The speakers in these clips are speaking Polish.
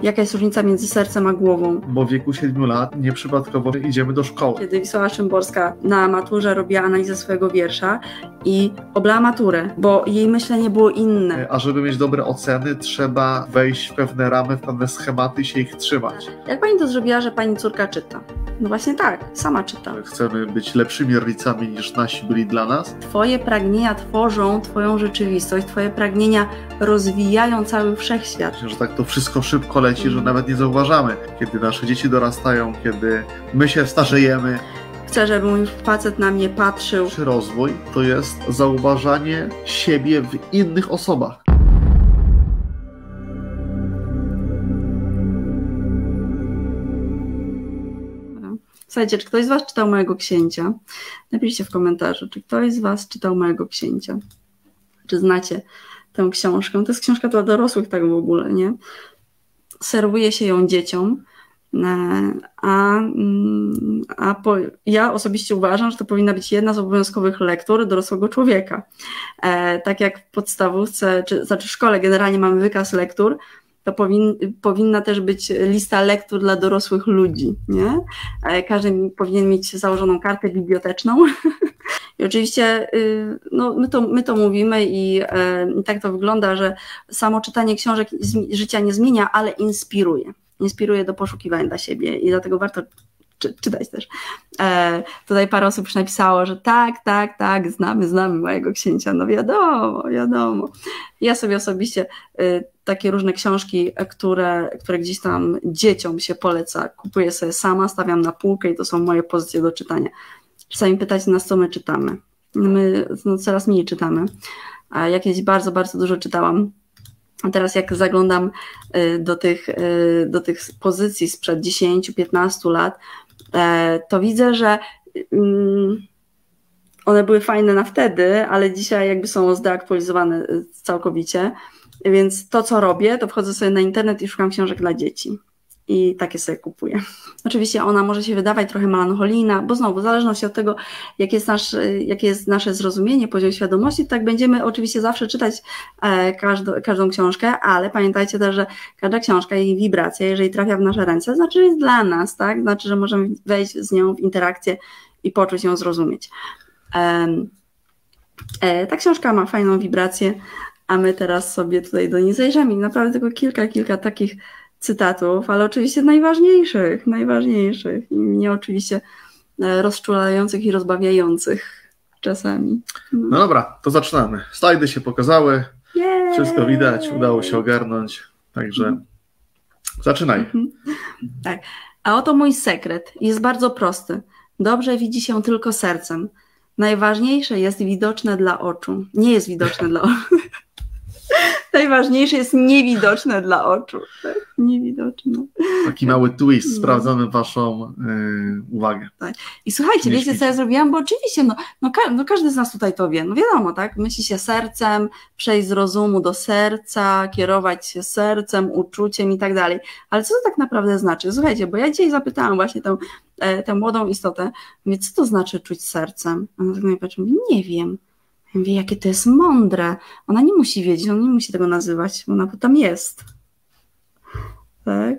Jaka jest różnica między sercem a głową? Bo w wieku 7 lat nieprzypadkowo idziemy do szkoły. Kiedy Wisława Szymborska na maturze robiła analizę swojego wiersza i oblała maturę, bo jej myślenie było inne. A żeby mieć dobre oceny, trzeba wejść w pewne ramy, w pewne schematy i się ich trzymać. Jak pani to zrobiła, że pani córka czyta? No właśnie tak, sama czyta. Chcemy być lepszymi rodzicami niż nasi byli dla nas. Twoje pragnienia tworzą twoją rzeczywistość, twoje pragnienia rozwijają cały wszechświat. Myślę, że tak to wszystko szybko leci, że nawet nie zauważamy, kiedy nasze dzieci dorastają, kiedy my się starzejemy. Chcę, żeby mój facet na mnie patrzył. Rozwój to jest zauważanie siebie w innych osobach. Słuchajcie, czy ktoś z was czytał Małego Księcia? Napiszcie w komentarzu, czy ktoś z was czytał Małego Księcia? Czy znacie tę książkę? To jest książka dla dorosłych tak w ogóle, nie? Serwuje się ją dzieciom, ja osobiście uważam, że to powinna być jedna z obowiązkowych lektur dorosłego człowieka. Tak jak w podstawówce, w szkole generalnie mamy wykaz lektur, to powinna też być lista lektur dla dorosłych ludzi, nie? Każdy powinien mieć założoną kartę biblioteczną. I oczywiście no, my to mówimy i tak to wygląda, że samo czytanie książek życia nie zmienia, ale inspiruje. Inspiruje do poszukiwań dla siebie i dlatego warto czytać też. Tutaj parę osób już napisało, że tak, znamy Małego Księcia. No wiadomo. Ja sobie osobiście takie różne książki, które gdzieś tam dzieciom się poleca, kupuję sobie sama, stawiam na półkę i to są moje pozycje do czytania. Czasami pytacie nas, co my czytamy. My coraz mniej czytamy. Ja kiedyś bardzo, bardzo dużo czytałam. A teraz jak zaglądam do tych pozycji sprzed 10-15 lat, to widzę, że one były fajne na wtedy, ale dzisiaj jakby są zdeaktualizowane całkowicie. Więc to, co robię, to wchodzę sobie na internet i szukam książek dla dzieci. I takie sobie kupuję. Oczywiście ona może się wydawać trochę melancholijna, bo znowu w zależności od tego, jakie jest nasze zrozumienie, poziom świadomości, tak będziemy oczywiście zawsze czytać każdą książkę, ale pamiętajcie też, że każda książka, jej wibracja, jeżeli trafia w nasze ręce, znaczy, że jest dla nas, tak? Znaczy, że możemy wejść z nią w interakcję i poczuć ją, zrozumieć. Ta książka ma fajną wibrację, a my teraz sobie tutaj do niej zajrzymy. Naprawdę tylko kilka takich cytatów, ale oczywiście najważniejszych i mnie oczywiście rozczulających i rozbawiających czasami. No dobra, to zaczynamy. Slajdy się pokazały, wszystko widać, udało się ogarnąć, także zaczynaj. Tak, a oto mój sekret, jest bardzo prosty. Dobrze widzi się tylko sercem. Najważniejsze jest widoczne dla oczu. Nie jest widoczne dla oczu. Najważniejsze jest niewidoczne dla oczu. Tak? Niewidoczne. Taki mały twist, sprawdzamy waszą uwagę. Tak. I słuchajcie, wiecie co ja zrobiłam? Bo oczywiście, każdy z nas tutaj to wie. No wiadomo, tak? Myśli się sercem, przejść z rozumu do serca, kierować się sercem, uczuciem i tak dalej. Ale co to tak naprawdę znaczy? Słuchajcie, bo ja dzisiaj zapytałam właśnie tę młodą istotę, mówię, co to znaczy czuć sercem? A ona tak najpierw mówi, nie wiem. Ja mówię, jakie to jest mądre. Ona nie musi wiedzieć, ona nie musi tego nazywać, bo ona tam jest. Tak?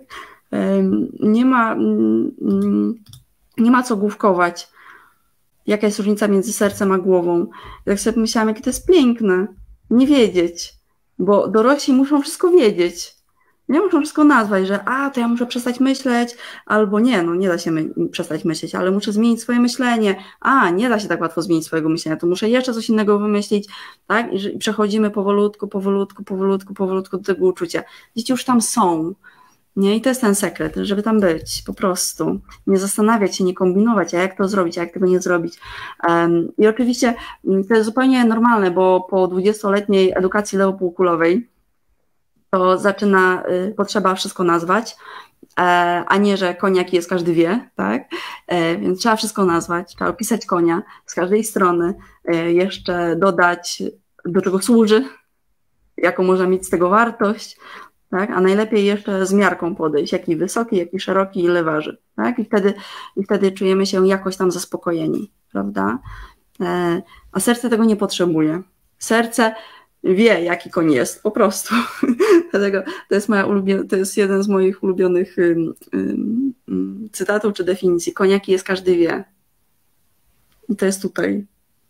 Nie ma co główkować, jaka jest różnica między sercem a głową. Jak sobie pomyślałam, jakie to jest piękne, nie wiedzieć, bo dorośli muszą wszystko wiedzieć. Nie muszą wszystko nazwać, że to ja muszę przestać myśleć, albo nie da się przestać myśleć, ale muszę zmienić swoje myślenie. Nie da się tak łatwo zmienić swojego myślenia, to muszę jeszcze coś innego wymyślić, tak? I przechodzimy powolutku do tego uczucia. Dzieci już tam są, nie? I to jest ten sekret, żeby tam być, po prostu. Nie zastanawiać się, nie kombinować, a jak to zrobić, a jak tego nie zrobić. I oczywiście to jest zupełnie normalne, bo po 20-letniej edukacji leopółkulowej to potrzeba wszystko nazwać, a nie, że koniak jest, każdy wie, tak? Więc trzeba wszystko nazwać, trzeba opisać konia z każdej strony, jeszcze dodać, do czego służy, jaką może mieć z tego wartość, tak? A najlepiej jeszcze z miarką podejść, jaki wysoki, jaki szeroki, ile waży, tak? I wtedy czujemy się jakoś tam zaspokojeni, prawda? A serce tego nie potrzebuje. Serce wie, jaki koń jest, po prostu. Dlatego to jest jeden z moich ulubionych cytatów czy definicji. Koń jaki jest, każdy wie. I to jest tutaj.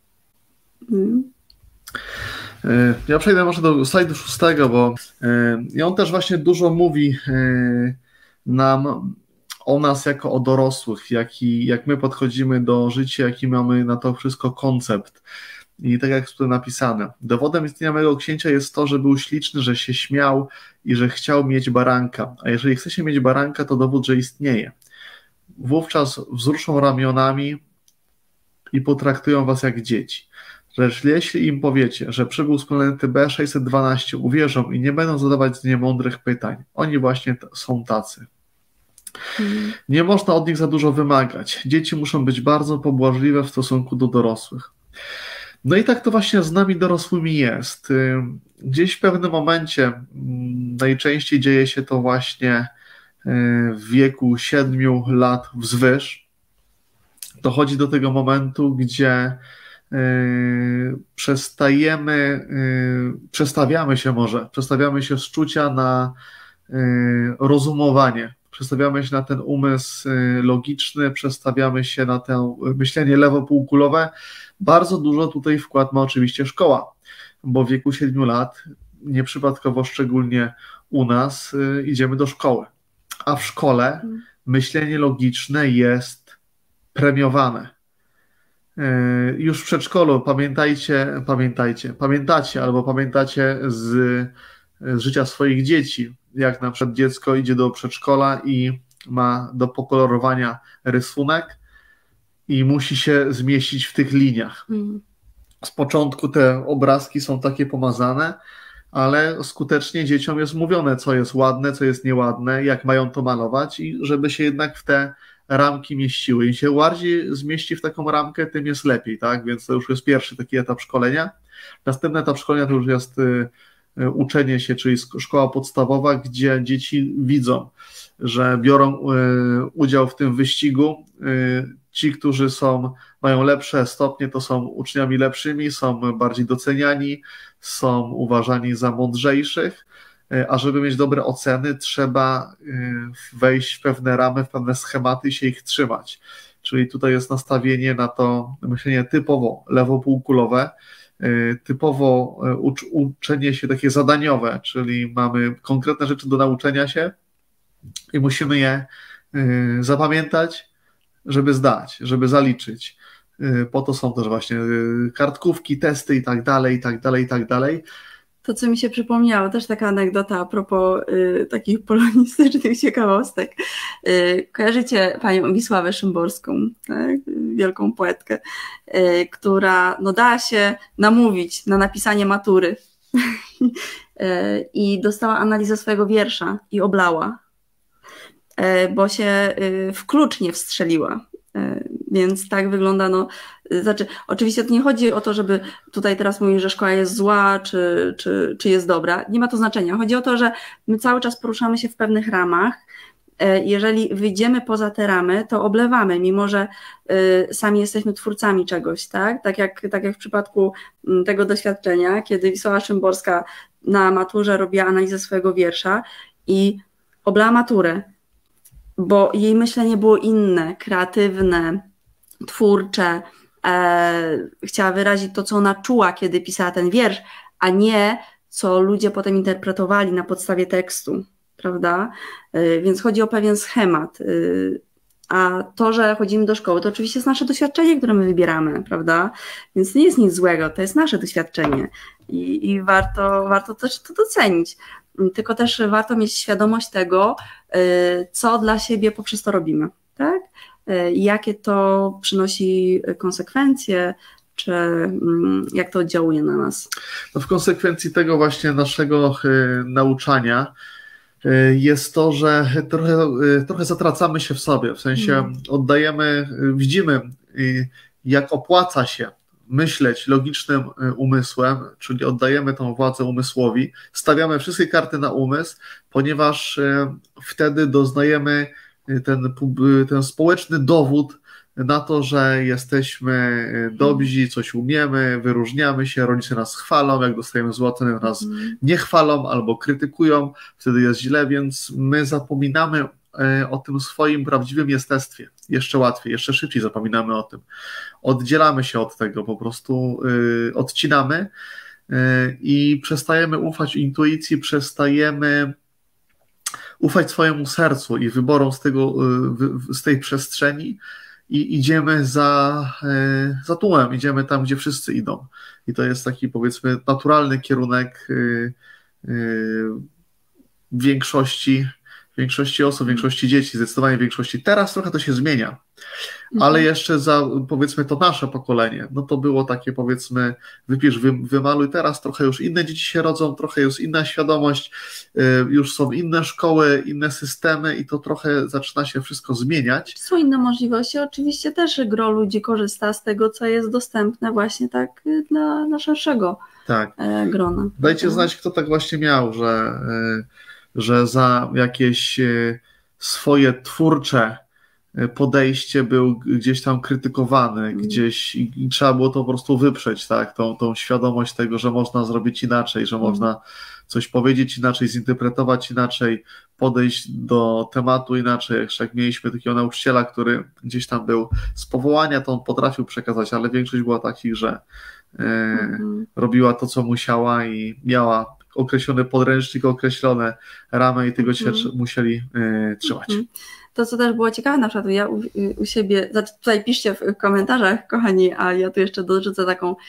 Ja przejdę może do slajdu 6, bo i on też właśnie dużo mówi nam o nas jako o dorosłych, jak my podchodzimy do życia, jaki mamy na to wszystko koncept. I tak jak jest tu napisane, dowodem istnienia mego księcia jest to, że był śliczny, że się śmiał i że chciał mieć baranka. A jeżeli chce się mieć baranka, to dowód, że istnieje. Wówczas wzruszą ramionami i potraktują was jak dzieci. Lecz jeśli im powiecie, że przybył z planety B612, uwierzą i nie będą zadawać niemądrych pytań. Oni właśnie są tacy. Nie można od nich za dużo wymagać. Dzieci muszą być bardzo pobłażliwe w stosunku do dorosłych. No i tak to właśnie z nami dorosłymi jest. Gdzieś w pewnym momencie, najczęściej dzieje się to właśnie w wieku 7 lat wzwyż, dochodzi do tego momentu, gdzie przestawiamy się z czucia na rozumowanie, przestawiamy się na ten umysł logiczny, przestawiamy się na to myślenie lewopółkulowe. Bardzo dużo tutaj wkład ma oczywiście szkoła, bo w wieku 7 lat, nieprzypadkowo szczególnie u nas, idziemy do szkoły, a w szkole myślenie logiczne jest premiowane. Już w przedszkolu pamiętacie z życia swoich dzieci, jak na przykład dziecko idzie do przedszkola i ma do pokolorowania rysunek i musi się zmieścić w tych liniach. Z początku te obrazki są takie pomazane, ale skutecznie dzieciom jest mówione, co jest ładne, co jest nieładne, jak mają to malować i żeby się jednak w te ramki mieściły. Im się bardziej zmieści w taką ramkę, tym jest lepiej, tak? Więc to już jest pierwszy taki etap szkolenia. Następny etap szkolenia to już jest uczenie się, czyli szkoła podstawowa, gdzie dzieci widzą, że biorą udział w tym wyścigu. Ci, którzy mają lepsze stopnie, to są uczniami lepszymi, są bardziej doceniani, są uważani za mądrzejszych, a żeby mieć dobre oceny, trzeba wejść w pewne ramy, w pewne schematy i się ich trzymać. Czyli tutaj jest nastawienie na to myślenie typowo lewopółkulowe, typowo uczenie się takie zadaniowe, czyli mamy konkretne rzeczy do nauczenia się i musimy je zapamiętać, żeby zdać, żeby zaliczyć. Po to są też właśnie kartkówki, testy i tak dalej, i tak dalej, i tak dalej. To, co mi się przypomniało, też taka anegdota a propos takich polonistycznych ciekawostek. Kojarzycie panią Wisławę Szymborską, tak? Wielką poetkę, która dała się namówić na napisanie matury i dostała analizę swojego wiersza i oblała, bo się w klucz nie wstrzeliła. Więc tak wygląda, znaczy oczywiście to nie chodzi o to, żeby tutaj teraz mówić, że szkoła jest zła, czy jest dobra, nie ma to znaczenia. Chodzi o to, że my cały czas poruszamy się w pewnych ramach. Jeżeli wyjdziemy poza te ramy, to oblewamy, mimo że sami jesteśmy twórcami czegoś, tak? Tak jak w przypadku tego doświadczenia, kiedy Wisława Szymborska na maturze robiła analizę swojego wiersza i oblała maturę, bo jej myślenie było inne, kreatywne, twórcze, chciała wyrazić to, co ona czuła, kiedy pisała ten wiersz, a nie co ludzie potem interpretowali na podstawie tekstu, prawda? Więc chodzi o pewien schemat. A to, że chodzimy do szkoły, to oczywiście jest nasze doświadczenie, które my wybieramy, prawda? Więc to nie jest nic złego, to jest nasze doświadczenie i warto też to docenić. Tylko też warto mieć świadomość tego, co dla siebie poprzez to robimy, tak? Jakie to przynosi konsekwencje, czy jak to oddziałuje na nas. No w konsekwencji tego właśnie naszego nauczania jest to, że trochę zatracamy się w sobie, w sensie widzimy, jak opłaca się myśleć logicznym umysłem, czyli oddajemy tą władzę umysłowi, stawiamy wszystkie karty na umysł, ponieważ wtedy doznajemy ten społeczny dowód na to, że jesteśmy dobrzy, coś umiemy, wyróżniamy się, rodzice nas chwalą, jak dostajemy złe oceny, nas nie chwalą albo krytykują, wtedy jest źle, więc my zapominamy o tym swoim prawdziwym jestestwie. Jeszcze łatwiej, jeszcze szybciej zapominamy o tym. Oddzielamy się od tego, po prostu odcinamy i przestajemy ufać intuicji, przestajemy ufać swojemu sercu i wyborom z tej przestrzeni i idziemy za tłumem, idziemy tam, gdzie wszyscy idą. I to jest taki, powiedzmy, naturalny kierunek większości osób, większości dzieci, zdecydowanie większości. Teraz trochę to się zmienia, ale jeszcze za, powiedzmy, to nasze pokolenie, no to było takie, powiedzmy, wypisz, wymaluj. Teraz trochę już inne dzieci się rodzą, trochę jest inna świadomość, już są inne szkoły, inne systemy i to trochę zaczyna się wszystko zmieniać. Są inne możliwości, oczywiście też gro ludzi korzysta z tego, co jest dostępne właśnie tak dla szerszego grona. Dajcie znać, kto tak właśnie miał, że za jakieś swoje twórcze podejście był gdzieś tam krytykowany, gdzieś i trzeba było to po prostu wyprzeć, tak? Tą świadomość tego, że można zrobić inaczej, że można coś powiedzieć inaczej, zinterpretować inaczej, podejść do tematu inaczej. Jeszcze jak mieliśmy takiego nauczyciela, który gdzieś tam był z powołania, to on potrafił przekazać, ale większość była takich, że robiła to, co musiała i miała określony podręcznik, określone ramy i tego się musieli trzymać. To, co też było ciekawe, na przykład ja u siebie, tutaj piszcie w komentarzach, kochani, a ja tu jeszcze dorzucę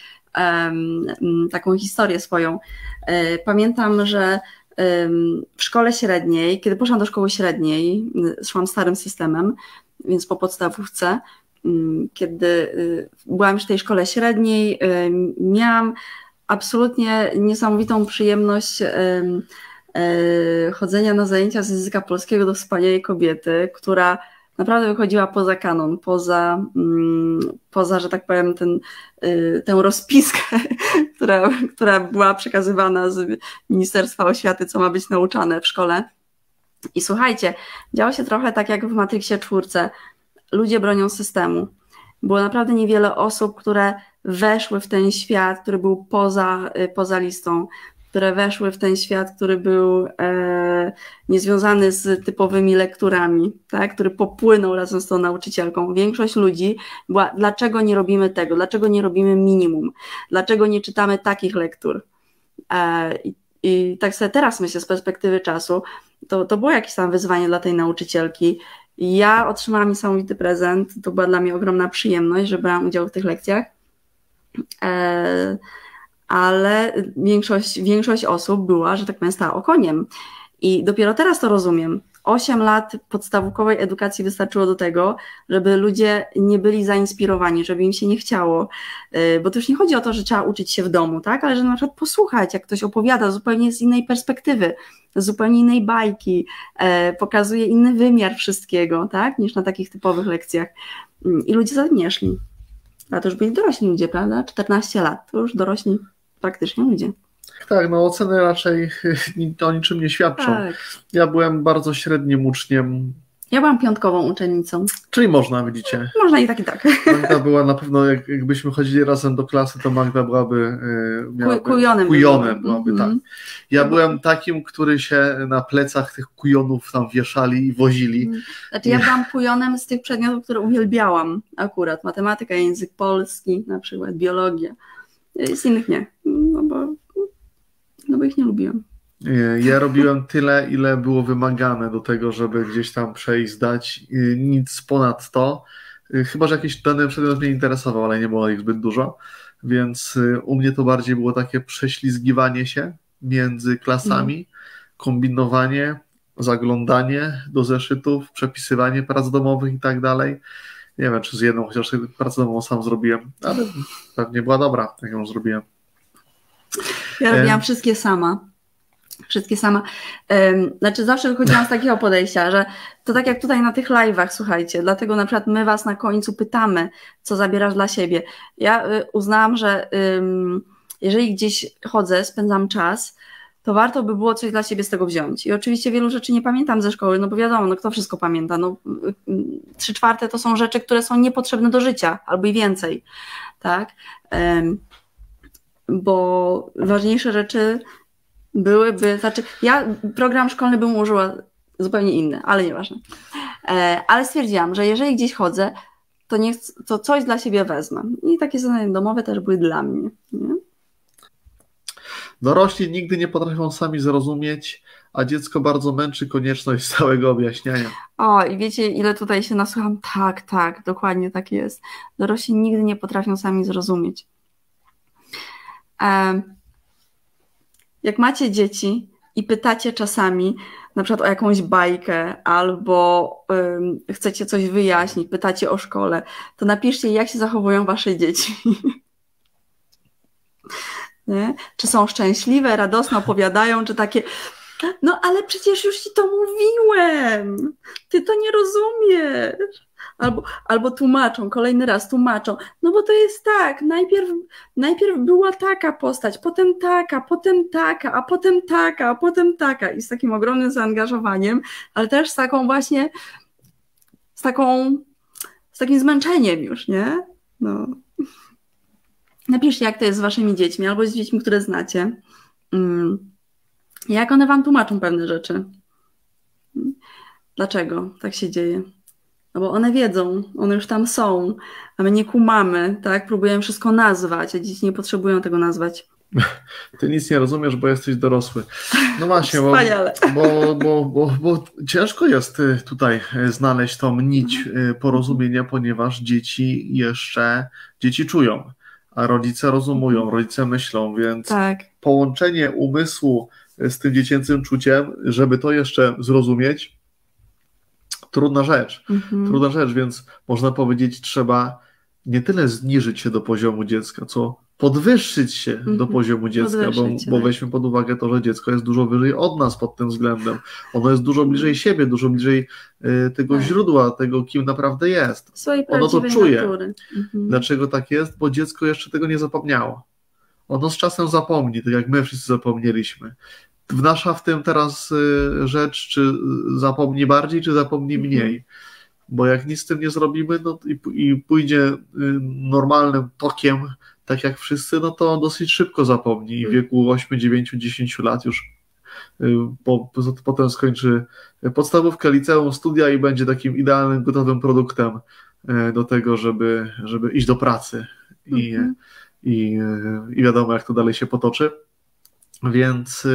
taką historię swoją. Pamiętam, że w szkole średniej, kiedy poszłam do szkoły średniej, szłam starym systemem, więc po podstawówce, kiedy byłam już w tej szkole średniej, miałam absolutnie niesamowitą przyjemność chodzenia na zajęcia z języka polskiego do wspaniałej kobiety, która naprawdę wychodziła poza kanon, poza, że tak powiem, tę rozpiskę, która była przekazywana z Ministerstwa Oświaty, co ma być nauczane w szkole. I słuchajcie, działo się trochę tak jak w Matrixie 4. Ludzie bronią systemu. Było naprawdę niewiele osób, które weszły w ten świat, który był poza listą, które weszły w ten świat, który był niezwiązany z typowymi lekturami, tak? Który popłynął razem z tą nauczycielką. Większość ludzi była, dlaczego nie robimy tego, dlaczego nie robimy minimum, dlaczego nie czytamy takich lektur. I tak sobie teraz myślę z perspektywy czasu, to było jakieś tam wyzwanie dla tej nauczycielki. Ja otrzymałam niesamowity prezent, to była dla mnie ogromna przyjemność, że brałam udział w tych lekcjach, ale większość osób była, że tak powiem, stała okoniem. I dopiero teraz to rozumiem. 8 lat podstawówkowej edukacji wystarczyło do tego, żeby ludzie nie byli zainspirowani, żeby im się nie chciało, bo to już nie chodzi o to, że trzeba uczyć się w domu, tak? Ale że na przykład posłuchać, jak ktoś opowiada zupełnie z innej perspektywy, z zupełnie innej bajki, pokazuje inny wymiar wszystkiego, tak? Niż na takich typowych lekcjach. I ludzie za tym nie szli. A to już byli dorośli ludzie, prawda? 14 lat, to już dorośli praktycznie ludzie. Tak, no oceny raczej o niczym nie świadczą. Tak. Ja byłem bardzo średnim uczniem. Ja byłam piątkową uczennicą. Czyli można, widzicie. Można i tak, i tak. Magda była na pewno, jakbyśmy chodzili razem do klasy, to Magda byłaby kujonem byłaby, tak. Ja byłem takim, który się na plecach tych kujonów tam wieszali i wozili. Znaczy ja byłam kujonem z tych przedmiotów, które uwielbiałam akurat. Matematyka, język polski, na przykład biologia. Z innych nie, no bo ich nie lubiłam. Ja robiłem tyle, ile było wymagane do tego, żeby gdzieś tam przejść, zdać. Nic ponad to. Chyba że jakiś dany przedmiot mnie interesował, ale nie było ich zbyt dużo. Więc u mnie to bardziej było takie prześlizgiwanie się między klasami, kombinowanie, zaglądanie do zeszytów, przepisywanie prac domowych i tak dalej. Nie wiem, czy z jedną chociaż pracę domową sam zrobiłem, ale pewnie była dobra, jak ją zrobiłem. Ja robiłam wszystkie sama. Znaczy zawsze wychodziłam z takiego podejścia, że to tak jak tutaj na tych live'ach, słuchajcie, dlatego na przykład my was na końcu pytamy, co zabierasz dla siebie. Ja uznałam, że jeżeli gdzieś chodzę, spędzam czas, to warto by było coś dla siebie z tego wziąć. I oczywiście wielu rzeczy nie pamiętam ze szkoły, no bo wiadomo, no kto wszystko pamięta, no 3/4 to są rzeczy, które są niepotrzebne do życia, albo i więcej, tak? Bo ważniejsze rzeczy byłyby, znaczy ja program szkolny bym ułożyła zupełnie inny, ale nieważne. Ale stwierdziłam, że jeżeli gdzieś chodzę, to coś dla siebie wezmę. I takie zadania domowe też były dla mnie. Nie? Dorośli nigdy nie potrafią sami zrozumieć, a dziecko bardzo męczy konieczność całego objaśniania. O, i wiecie, ile tutaj się nasłucham? Tak, dokładnie tak jest. Dorośli nigdy nie potrafią sami zrozumieć. Jak macie dzieci i pytacie czasami na przykład o jakąś bajkę albo chcecie coś wyjaśnić, pytacie o szkole, to napiszcie, jak się zachowują wasze dzieci. Nie? Czy są szczęśliwe, radosne, opowiadają, czy takie, no ale przecież już ci to mówiłem, ty to nie rozumiesz. Albo tłumaczą, kolejny raz tłumaczą, no bo to jest tak, najpierw była taka postać, potem taka, a potem taka i z takim ogromnym zaangażowaniem, ale też z taką właśnie, z takim zmęczeniem już, nie? No. Napiszcie, jak to jest z waszymi dziećmi, albo z dziećmi, które znacie. Jak one wam tłumaczą pewne rzeczy. Dlaczego tak się dzieje? No bo one wiedzą, one już tam są, a my nie kumamy, tak? Próbujemy wszystko nazwać, a dzieci nie potrzebują tego nazwać. Ty nic nie rozumiesz, bo jesteś dorosły. No właśnie, bo ciężko jest tutaj znaleźć tą nić porozumienia, ponieważ dzieci czują, a rodzice rozumują, rodzice myślą, więc tak. Połączenie umysłu z tym dziecięcym czuciem, żeby to jeszcze zrozumieć, trudna rzecz, więc można powiedzieć, trzeba nie tyle zniżyć się do poziomu dziecka, co podwyższyć się do poziomu dziecka, bo weźmy pod uwagę to, że dziecko jest dużo wyżej od nas pod tym względem. Ono jest dużo bliżej siebie, dużo bliżej tego źródła, tego, kim naprawdę jest. Ono to czuje. Dlaczego tak jest? Bo dziecko jeszcze tego nie zapomniało. Ono z czasem zapomni, tak jak my wszyscy zapomnieliśmy. Nasza w tym teraz rzecz, czy zapomni bardziej, czy zapomni mniej. Bo jak nic z tym nie zrobimy, no i pójdzie normalnym tokiem, tak jak wszyscy, no to dosyć szybko zapomni i w wieku 8, 9, 10 lat już potem skończy podstawówkę, liceum, studia i będzie takim idealnym, gotowym produktem do tego, żeby iść do pracy i wiadomo, jak to dalej się potoczy. Więc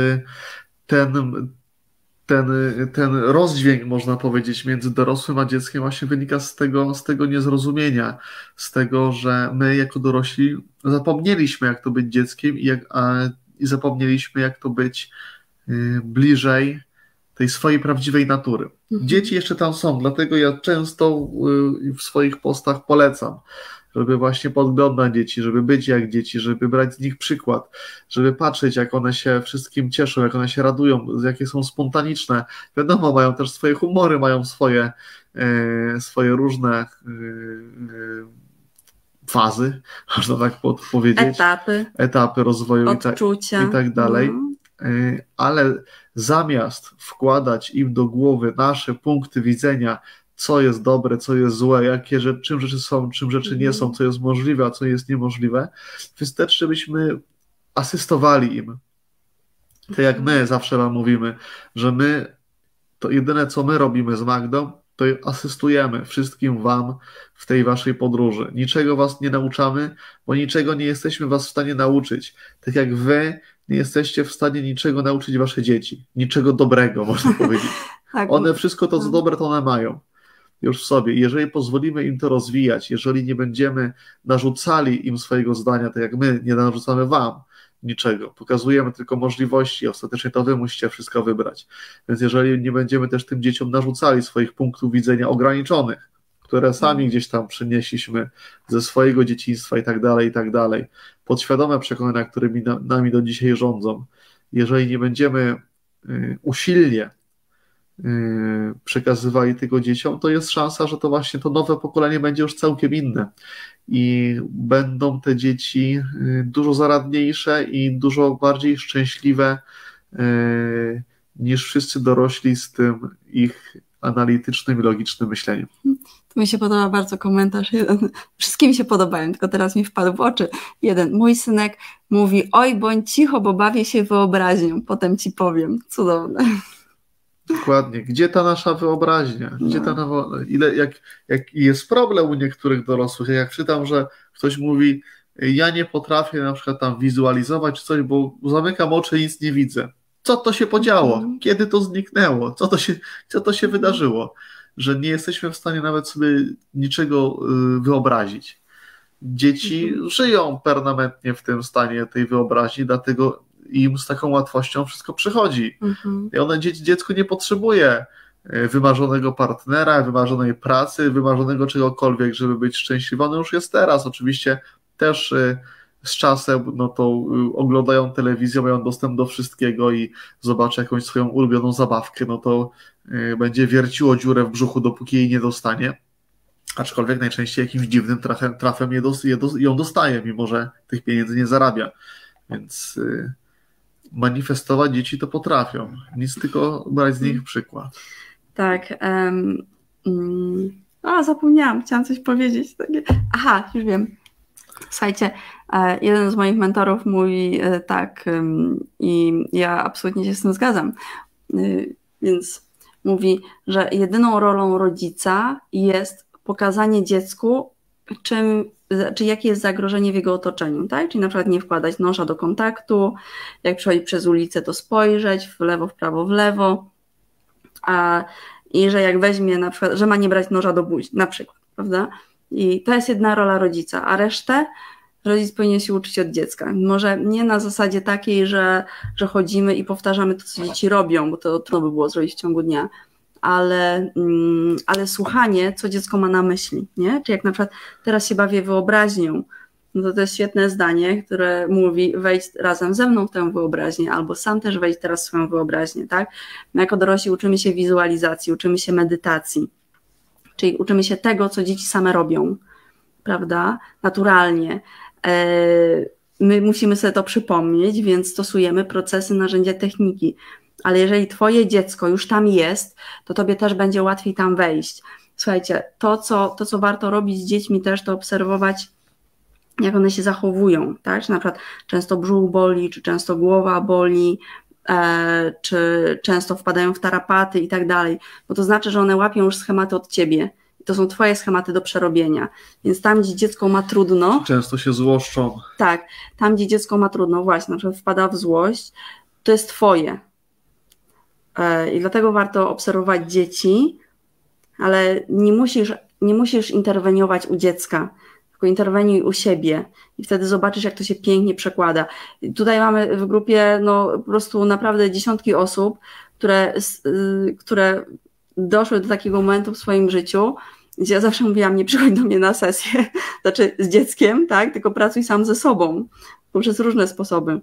ten rozdźwięk, można powiedzieć, między dorosłym a dzieckiem właśnie wynika z tego niezrozumienia, z tego, że my jako dorośli zapomnieliśmy, jak to być dzieckiem i zapomnieliśmy, jak to być bliżej tej swojej prawdziwej natury. Dzieci jeszcze tam są, dlatego ja często w swoich postach polecam, żeby właśnie podglądać dzieci, żeby być jak dzieci, żeby brać z nich przykład, żeby patrzeć, jak one się wszystkim cieszą, jak one się radują, jakie są spontaniczne. Wiadomo, mają też swoje humory, mają swoje różne fazy, można tak powiedzieć. Etapy rozwoju i tak dalej. Ale zamiast wkładać im do głowy nasze punkty widzenia, co jest dobre, co jest złe, czym rzeczy są, czym rzeczy nie są, co jest możliwe, a co jest niemożliwe, wystarczy, żebyśmy asystowali im. Tak jak my zawsze wam mówimy, że my, to jedyne, co my robimy z Magdą, to asystujemy wszystkim wam w tej waszej podróży. Niczego was nie nauczamy, bo niczego nie jesteśmy was w stanie nauczyć. Tak jak wy nie jesteście w stanie niczego nauczyć wasze dzieci. Niczego dobrego, można powiedzieć. One wszystko to, co dobre, to one mają już w sobie. Jeżeli pozwolimy im to rozwijać, jeżeli nie będziemy narzucali im swojego zdania, tak jak my nie narzucamy wam niczego, pokazujemy tylko możliwości, ostatecznie to wy musicie wszystko wybrać. Więc jeżeli nie będziemy też tym dzieciom narzucali swoich punktów widzenia ograniczonych, które sami gdzieś tam przynieśliśmy ze swojego dzieciństwa i tak dalej, podświadome przekonania, którymi nami do dzisiaj rządzą, jeżeli nie będziemy usilnie przekazywali tego dzieciom, to jest szansa, że to właśnie to nowe pokolenie będzie już całkiem inne i będą te dzieci dużo zaradniejsze i dużo bardziej szczęśliwe niż wszyscy dorośli z tym ich analitycznym i logicznym myśleniem. Tu mi się podoba bardzo komentarz jeden. Wszystkim się podobają, tylko teraz mi wpadł w oczy. Jeden, mój synek mówi, oj, bądź cicho, bo bawię się wyobraźnią. Potem ci powiem. Cudowne. Dokładnie. Gdzie ta nasza wyobraźnia? Gdzie ta jak jest problem u niektórych dorosłych, jak czytam, że ktoś mówi, ja nie potrafię na przykład tam wizualizować czy coś, bo zamykam oczy i nic nie widzę. Co to się podziało? Kiedy to zniknęło? Co to się wydarzyło? Że nie jesteśmy w stanie nawet sobie niczego wyobrazić. Dzieci żyją permanentnie w tym stanie tej wyobraźni, dlatego im z taką łatwością wszystko przychodzi. I dziecko nie potrzebuje wymarzonego partnera, wymarzonej pracy, wymarzonego czegokolwiek, żeby być szczęśliwe. Ono już jest teraz. Oczywiście też z czasem no to oglądają telewizję, mają dostęp do wszystkiego i zobaczy jakąś swoją ulubioną zabawkę, no to będzie wierciło dziurę w brzuchu, dopóki jej nie dostanie. Aczkolwiek najczęściej jakimś dziwnym trafem ją dostaje, mimo że tych pieniędzy nie zarabia. Więc manifestować dzieci to potrafią. Nic, tylko brać z nich przykład. Tak. Zapomniałam. Chciałam coś powiedzieć. Aha, już wiem. Słuchajcie, jeden z moich mentorów mówi tak i ja absolutnie się z tym zgadzam. Więc mówi, że jedyną rolą rodzica jest pokazanie dziecku, czy jakie jest zagrożenie w jego otoczeniu, tak? Czyli na przykład nie wkładać noża do kontaktu, jak przechodzi przez ulicę, to spojrzeć w lewo, w prawo, w lewo, i że jak weźmie na przykład, że ma nie brać noża do buzi, na przykład, prawda? I to jest jedna rola rodzica, a resztę rodzic powinien się uczyć od dziecka. Może nie na zasadzie takiej, że chodzimy i powtarzamy to, co dzieci robią, bo to trudno by było zrobić w ciągu dnia, ale słuchanie, co dziecko ma na myśli, nie? Czy jak na przykład teraz się bawię wyobraźnią, no to jest świetne zdanie, które mówi wejdź razem ze mną w tę wyobraźnię, albo sam też wejdź teraz w swoją wyobraźnię, tak? My jako dorośli uczymy się wizualizacji, uczymy się medytacji, czyli uczymy się tego, co dzieci same robią, prawda? Naturalnie. My musimy sobie to przypomnieć, więc stosujemy procesy, narzędzia, techniki. Ale jeżeli twoje dziecko już tam jest, to tobie też będzie łatwiej tam wejść. Słuchajcie, to, co warto robić z dziećmi też, to obserwować, jak one się zachowują, tak? Czy na przykład często brzuch boli, czy często głowa boli, czy często wpadają w tarapaty i tak dalej, bo to znaczy, że one łapią już schematy od ciebie. To są twoje schematy do przerobienia. Więc tam, gdzie dziecko ma trudno... Często się złoszczą. Tak, tam, gdzie dziecko ma trudno, właśnie, na przykład wpada w złość, to jest twoje. I dlatego warto obserwować dzieci, ale nie musisz interweniować u dziecka, tylko interweniuj u siebie i wtedy zobaczysz, jak to się pięknie przekłada. I tutaj mamy w grupie po prostu naprawdę dziesiątki osób, które doszły do takiego momentu w swoim życiu, gdzie ja zawsze mówiłam, nie przychodź do mnie na sesję, znaczy z dzieckiem, tak, tylko pracuj sam ze sobą, poprzez różne sposoby.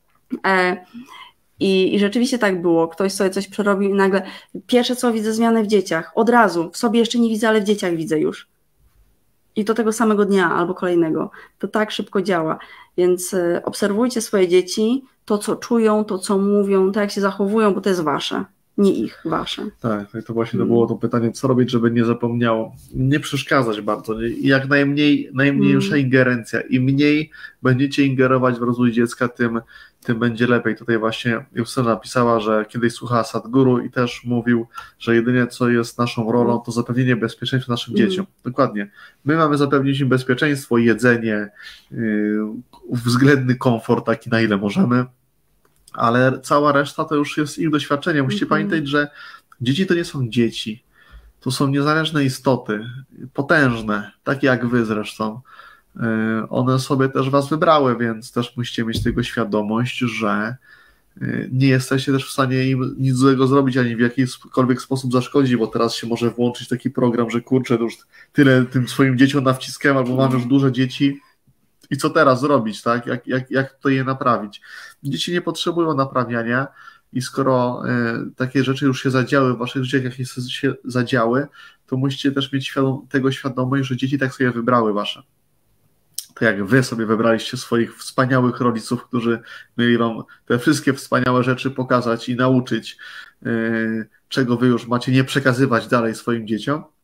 I rzeczywiście tak było, ktoś sobie coś przerobił i nagle pierwsze co widzę zmianę w dzieciach, od razu, w sobie jeszcze nie widzę, ale w dzieciach widzę już. I to tego samego dnia albo kolejnego. To tak szybko działa. Więc obserwujcie swoje dzieci, to co czują, to co mówią, to jak się zachowują, bo to jest wasze, nie ich, wasze. Tak, to właśnie to było to pytanie, co robić, żeby nie zapomniało. Nie przeszkadzać bardzo, nie? Jak najmniejsza ingerencja. Im mniej będziecie ingerować w rozwój dziecka, tym będzie lepiej. Tutaj właśnie Justyna napisała, że kiedyś słuchała Sadhguru i też mówił, że jedynie co jest naszą rolą, to zapewnienie bezpieczeństwa naszym dzieciom. Dokładnie. My mamy zapewnić im bezpieczeństwo, jedzenie, względny komfort taki, na ile możemy, ale cała reszta to już jest ich doświadczenie. Musicie pamiętać, że dzieci to nie są dzieci. To są niezależne istoty, potężne, takie jak wy zresztą. One sobie też was wybrały, więc też musicie mieć tego świadomość, że nie jesteście też w stanie im nic złego zrobić, ani w jakikolwiek sposób zaszkodzić, bo teraz się może włączyć taki program, że kurczę, to już tyle tym swoim dzieciom nawciskałem, albo mam już duże dzieci i co teraz zrobić, tak? Jak to je naprawić? Dzieci nie potrzebują naprawiania i skoro takie rzeczy już się zadziały w waszych życiach, jakie się zadziały, to musicie też mieć tego świadomość, że dzieci tak sobie wybrały wasze. To jak wy sobie wybraliście swoich wspaniałych rodziców, którzy mieli wam te wszystkie wspaniałe rzeczy pokazać i nauczyć, czego wy już macie nie przekazywać dalej swoim dzieciom,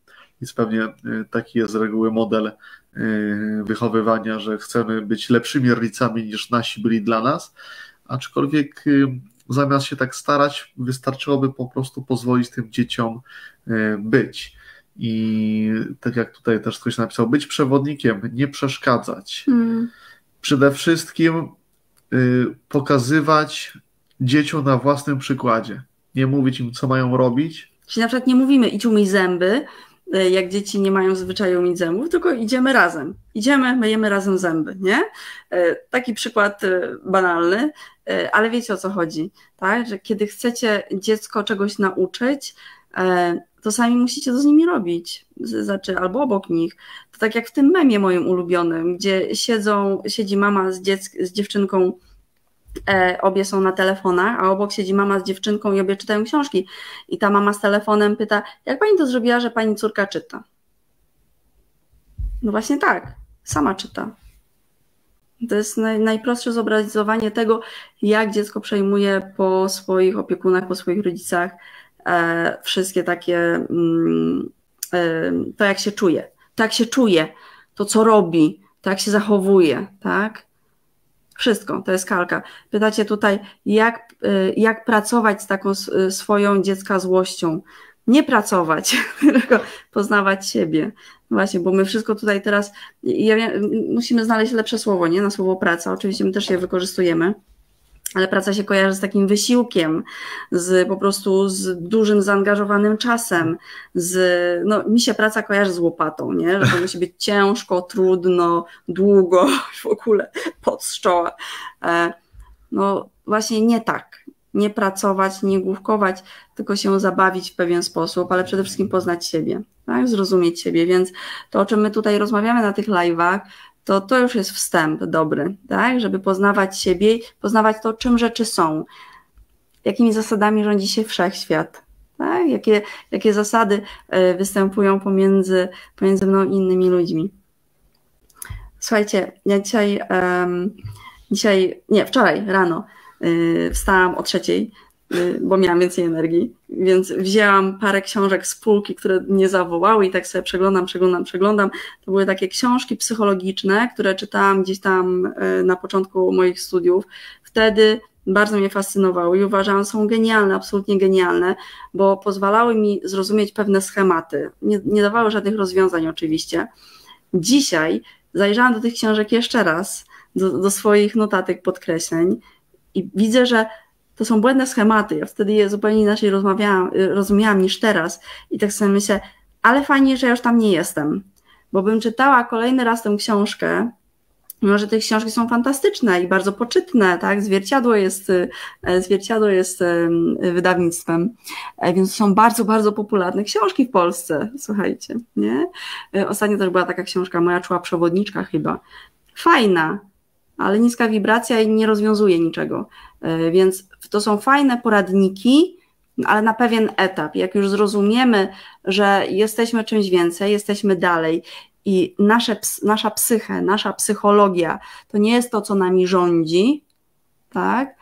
Więc pewnie taki jest z reguły model wychowywania, że chcemy być lepszymi rodzicami niż nasi byli dla nas, aczkolwiek zamiast się tak starać, wystarczyłoby po prostu pozwolić tym dzieciom być. I tak jak tutaj też ktoś napisał, być przewodnikiem, nie przeszkadzać. Przede wszystkim pokazywać dzieciom na własnym przykładzie. Nie mówić im, co mają robić. Czyli na przykład nie mówimy idź umyj zęby, jak dzieci nie mają zwyczaju umyć zębów, tylko idziemy razem. Idziemy, myjemy razem zęby, nie? Taki przykład banalny, ale wiecie, o co chodzi, tak? Że kiedy chcecie dziecko czegoś nauczyć, to sami musicie to z nimi robić, albo obok nich. To tak jak w tym memie moim ulubionym, gdzie siedzi mama z dziewczynką, obie są na telefonach, a obok siedzi mama z dziewczynką i obie czytają książki. I ta mama z telefonem pyta, jak pani to zrobiła, że pani córka czyta? No właśnie tak, sama czyta. To jest najprostsze zobrazowanie tego, jak dziecko przejmuje po swoich opiekunach, po swoich rodzicach wszystkie takie, to jak się czuje, to co robi, to jak się zachowuje, tak? Wszystko, to jest kalka. Pytacie tutaj, jak pracować z taką swoją dziecka złością. Nie pracować, tylko poznawać siebie. Właśnie, bo my wszystko tutaj teraz, musimy znaleźć lepsze słowo, nie? Na słowo praca. Oczywiście my też je wykorzystujemy, ale praca się kojarzy z takim wysiłkiem, po prostu z dużym zaangażowanym czasem, mi się praca kojarzy z łopatą, nie? Że to musi być ciężko, trudno, długo, w ogóle pot z czoła. No właśnie nie tak. Nie pracować, nie główkować, tylko się zabawić w pewien sposób, ale przede wszystkim poznać siebie, tak? Zrozumieć siebie, więc to, o czym my tutaj rozmawiamy na tych live'ach, to już jest wstęp dobry, tak? Żeby poznawać siebie, poznawać to, czym rzeczy są, jakimi zasadami rządzi się wszechświat, tak? Jakie zasady występują pomiędzy mną i innymi ludźmi. Słuchajcie, ja wczoraj rano wstałam o 3:00, bo miałam więcej energii, więc wzięłam parę książek z półki, które mnie zawołały i tak sobie przeglądam. To były takie książki psychologiczne, które czytałam gdzieś tam na początku moich studiów. Wtedy bardzo mnie fascynowały i uważałam, są genialne, absolutnie genialne, bo pozwalały mi zrozumieć pewne schematy. Nie dawały żadnych rozwiązań oczywiście. Dzisiaj zajrzałam do tych książek jeszcze raz, do swoich notatek, podkreśleń i widzę, że to są błędne schematy. Ja wtedy je zupełnie inaczej rozumiałam niż teraz i tak sobie myślę, ale fajnie, że ja już tam nie jestem, bo bym czytała kolejny raz tę książkę, mimo że te książki są fantastyczne i bardzo poczytne, tak? Zwierciadło jest wydawnictwem, więc są bardzo, bardzo popularne książki w Polsce, słuchajcie, nie? Ostatnio też była taka książka, Moja czuła przewodniczka chyba. Fajna, ale niska wibracja i nie rozwiązuje niczego. Więc to są fajne poradniki, ale na pewien etap. Jak już zrozumiemy, że jesteśmy czymś więcej, jesteśmy dalej i nasza psyche, nasza psychologia to nie jest to, co nami rządzi, tak?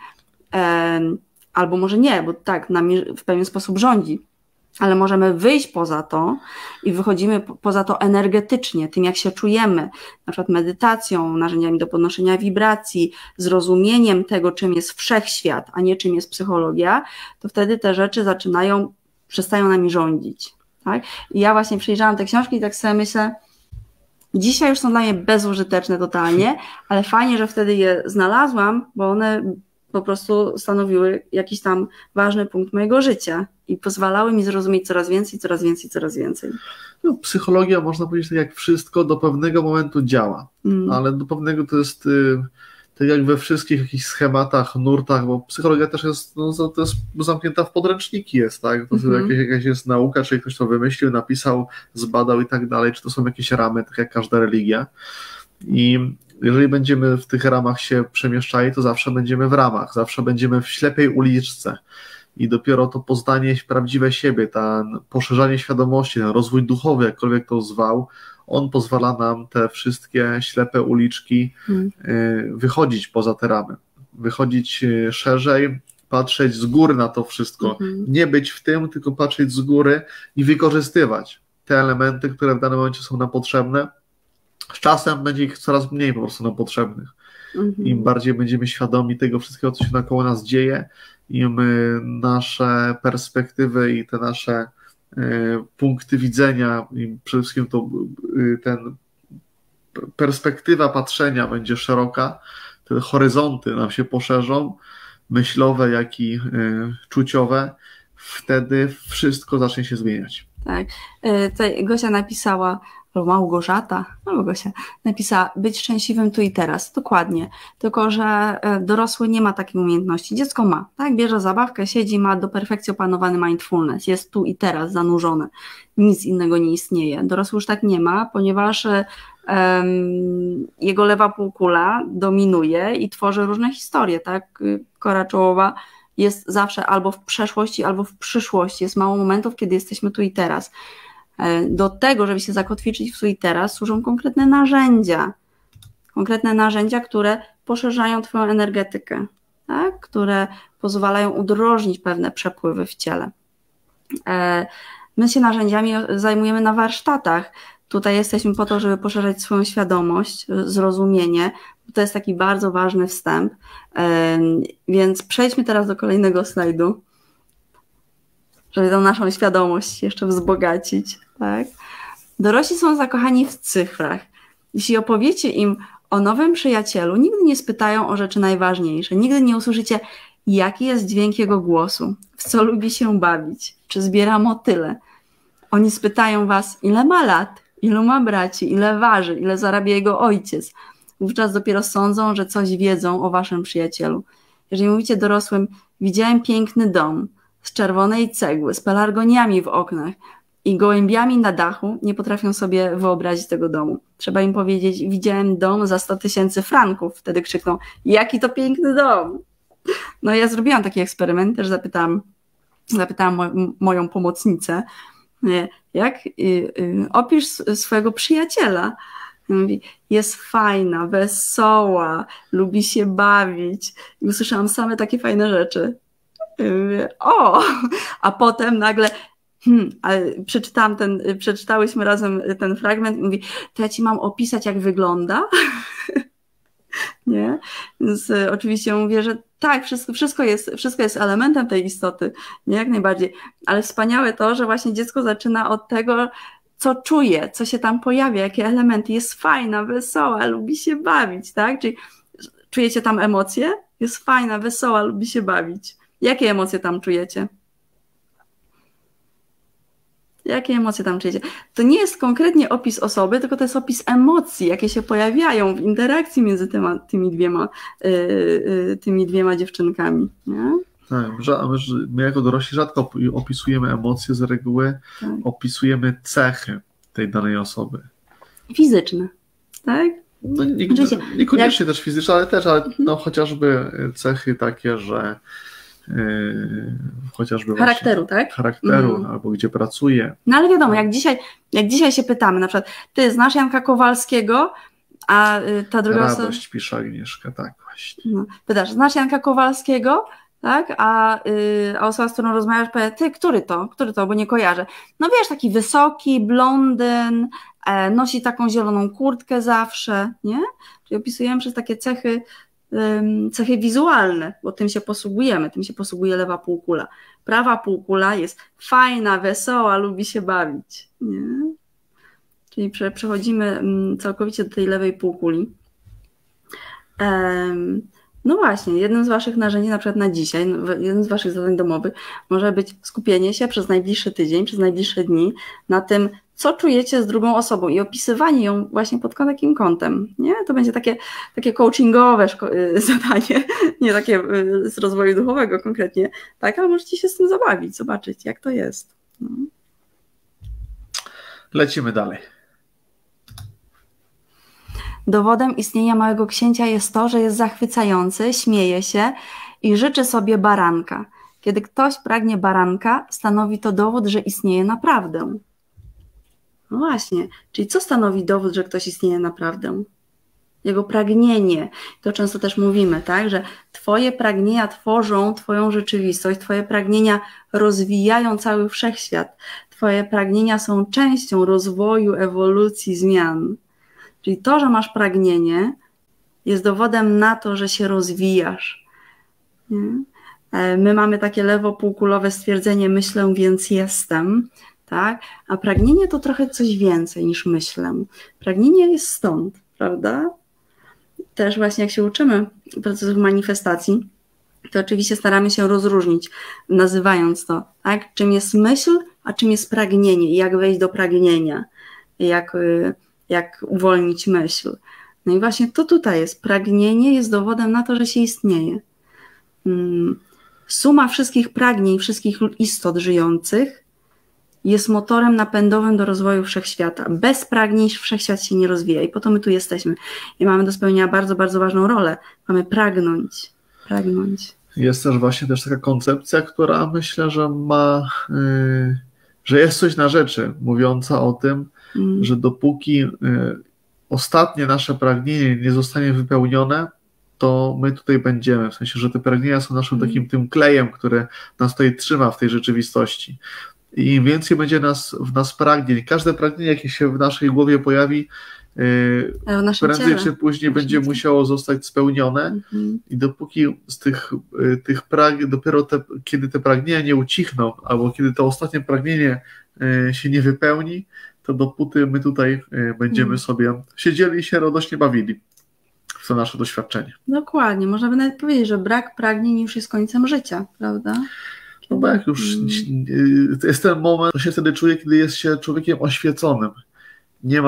Albo może nie, bo tak, nami w pewien sposób rządzi, ale możemy wyjść poza to i wychodzimy poza to energetycznie, tym jak się czujemy, na przykład medytacją, narzędziami do podnoszenia wibracji, zrozumieniem tego, czym jest wszechświat, a nie czym jest psychologia, to wtedy te rzeczy przestają nami rządzić. Tak? I ja właśnie przejrzałam te książki i tak sobie myślę, dzisiaj już są dla mnie bezużyteczne totalnie, ale fajnie, że wtedy je znalazłam, bo one po prostu stanowiły jakiś tam ważny punkt mojego życia i pozwalały mi zrozumieć coraz więcej. No, psychologia, można powiedzieć, tak jak wszystko, do pewnego momentu działa, ale do pewnego to jest tak jak we wszystkich jakichś schematach, nurtach, bo psychologia też jest, to jest zamknięta w podręczniki jest, tak? To jakaś jest nauka, czyli ktoś to wymyślił, napisał, zbadał i tak dalej, czy to są jakieś ramy, tak jak każda religia. I jeżeli będziemy w tych ramach się przemieszczali, to zawsze będziemy w ramach, zawsze będziemy w ślepej uliczce i dopiero to poznanie prawdziwe siebie, poszerzanie świadomości, ten rozwój duchowy, jakkolwiek to zwał, on pozwala nam te wszystkie ślepe uliczki wychodzić poza te ramy, wychodzić szerzej, patrzeć z góry na to wszystko, nie być w tym, tylko patrzeć z góry i wykorzystywać te elementy, które w danym momencie są nam potrzebne. Z czasem będzie ich coraz mniej po prostu nam potrzebnych. Im bardziej będziemy świadomi tego wszystkiego, co się naokoło nas dzieje, im nasze perspektywy i te nasze punkty widzenia, i przede wszystkim ten perspektywa patrzenia będzie szeroka, te horyzonty nam się poszerzą, myślowe, jak i czuciowe, wtedy wszystko zacznie się zmieniać. Tak. Tutaj Gosia napisała, albo Małgorzata, Gosia napisała, być szczęśliwym tu i teraz. Dokładnie. Tylko że dorosły nie ma takiej umiejętności. Dziecko ma, tak? Bierze zabawkę, siedzi, ma do perfekcji opanowany mindfulness. Jest tu i teraz zanurzone. Nic innego nie istnieje. Dorosły już tak nie ma, ponieważ jego lewa półkula dominuje i tworzy różne historie, tak? Kora czołowa jest zawsze albo w przeszłości, albo w przyszłości. Jest mało momentów, kiedy jesteśmy tu i teraz. Do tego, żeby się zakotwiczyć w tu i teraz, służą konkretne narzędzia, które poszerzają twoją energetykę, tak? Które pozwalają udrożnić pewne przepływy w ciele. My się narzędziami zajmujemy na warsztatach. Tutaj jesteśmy po to, żeby poszerzać swoją świadomość, zrozumienie. To jest taki bardzo ważny wstęp. Więc przejdźmy teraz do kolejnego slajdu, żeby tą naszą świadomość jeszcze wzbogacić. Tak? Dorośli są zakochani w cyfrach. Jeśli opowiecie im o nowym przyjacielu, nigdy nie spytają o rzeczy najważniejsze. Nigdy nie usłyszycie, jaki jest dźwięk jego głosu, w co lubi się bawić, czy zbiera motyle. Oni spytają was, ile ma lat, ilu ma braci, ile waży, ile zarabia jego ojciec. Wówczas dopiero sądzą, że coś wiedzą o waszym przyjacielu. Jeżeli mówicie dorosłym, widziałem piękny dom z czerwonej cegły, z pelargoniami w oknach i gołębiami na dachu, nie potrafią sobie wyobrazić tego domu. Trzeba im powiedzieć, widziałem dom za 100 000 franków. Wtedy krzykną, jaki to piękny dom. No ja zrobiłam taki eksperyment, też zapytałam moją pomocnicę, jak opisz swojego przyjaciela. Mówi, jest fajna, wesoła, lubi się bawić. I usłyszałam same takie fajne rzeczy. O! A potem nagle przeczytałyśmy razem ten fragment i mówi, to ja ci mam opisać, jak wygląda? Nie? Więc oczywiście mówię, że tak, wszystko jest elementem tej istoty, nie, jak najbardziej. Ale wspaniałe to, że właśnie dziecko zaczyna od tego, co czuje, co się tam pojawia, jakie elementy. Jest fajna, wesoła, lubi się bawić, tak? Czyli czujecie tam emocje? Jest fajna, wesoła, lubi się bawić. Jakie emocje tam czujecie? Jakie emocje tam czujecie? To nie jest opis osoby, tylko to jest opis emocji, jakie się pojawiają w interakcji między tymi dwiema dziewczynkami. Nie? Tak, my jako dorośli rzadko opisujemy emocje, z reguły tak. Opisujemy cechy tej danej osoby. Fizyczne, tak? No, niekoniecznie też fizyczne, ale no, chociażby cechy takie, że chociażby charakteru, tak? Charakteru, albo gdzie pracuje. No ale wiadomo, jak dzisiaj się pytamy, na przykład, ty znasz Janka Kowalskiego, a ta druga osoba... Radość, pisze Agnieszka, tak właśnie. No, pytasz, znasz Janka Kowalskiego? Tak? A osoba, z którą rozmawiasz, powie, ty, który to, bo nie kojarzę. No wiesz, taki wysoki, blondyn, nosi taką zieloną kurtkę zawsze, nie? Czyli opisujemy przez takie cechy wizualne, bo tym się posługuje lewa półkula. Prawa półkula jest fajna, wesoła, lubi się bawić. Nie? Czyli przechodzimy całkowicie do tej lewej półkuli. No właśnie, jednym z waszych narzędzi na przykład na dzisiaj, jednym z waszych zadań domowych może być skupienie się przez najbliższy tydzień, przez najbliższe dni na tym, co czujecie z drugą osobą i opisywanie ją właśnie pod takim kątem. Nie? To będzie takie coachingowe zadanie, nie takie z rozwoju duchowego konkretnie, tak, ale możecie się z tym zabawić, zobaczyć, jak to jest. No. Lecimy dalej. Dowodem istnienia Małego Księcia jest to, że jest zachwycający, śmieje się i życzy sobie baranka. Kiedy ktoś pragnie baranka, stanowi to dowód, że istnieje naprawdę. No właśnie, czyli co stanowi dowód, że ktoś istnieje naprawdę? Jego pragnienie. To często też mówimy, tak, że twoje pragnienia tworzą twoją rzeczywistość, twoje pragnienia rozwijają cały wszechświat. twoje pragnienia są częścią rozwoju, ewolucji, zmian. Czyli to, że masz pragnienie, jest dowodem na to, że się rozwijasz. Nie? My mamy takie lewopółkulowe stwierdzenie myślę, więc jestem, tak? A pragnienie to trochę coś więcej niż myślę. Pragnienie jest stąd, prawda? Też właśnie jak się uczymy procesów manifestacji, to oczywiście staramy się rozróżnić, nazywając to, tak? Czym jest myśl, a czym jest pragnienie i jak wejść do pragnienia, jak uwolnić myśl. No i właśnie to tutaj jest. Pragnienie jest dowodem na to, że się istnieje. Suma wszystkich pragnień, wszystkich istot żyjących jest motorem napędowym do rozwoju wszechświata. Bez pragnień wszechświat się nie rozwija i po to my tu jesteśmy. I mamy do spełnienia bardzo, bardzo ważną rolę. Mamy pragnąć. Jest też właśnie taka koncepcja, która myślę, że że jest coś na rzeczy, mówiąca o tym, że dopóki ostatnie nasze pragnienie nie zostanie wypełnione, to my tutaj będziemy. W sensie, że te pragnienia są naszym takim tym klejem, który nas tutaj trzyma w tej rzeczywistości. I im więcej będzie w nas pragnień, każde pragnienie, jakie się w naszej głowie pojawi, prędzej czy później będzie musiało zostać spełnione i dopóki z tych pragnień, dopiero kiedy te pragnienia nie ucichną, albo kiedy to ostatnie pragnienie się nie wypełni, to dopóty my tutaj będziemy sobie siedzieli i się radośnie bawili w to nasze doświadczenie. Dokładnie, można by nawet powiedzieć, że brak pragnień już jest końcem życia, prawda? No bo jak już jest ten moment, to się wtedy czuje, kiedy jest się człowiekiem oświeconym. Nie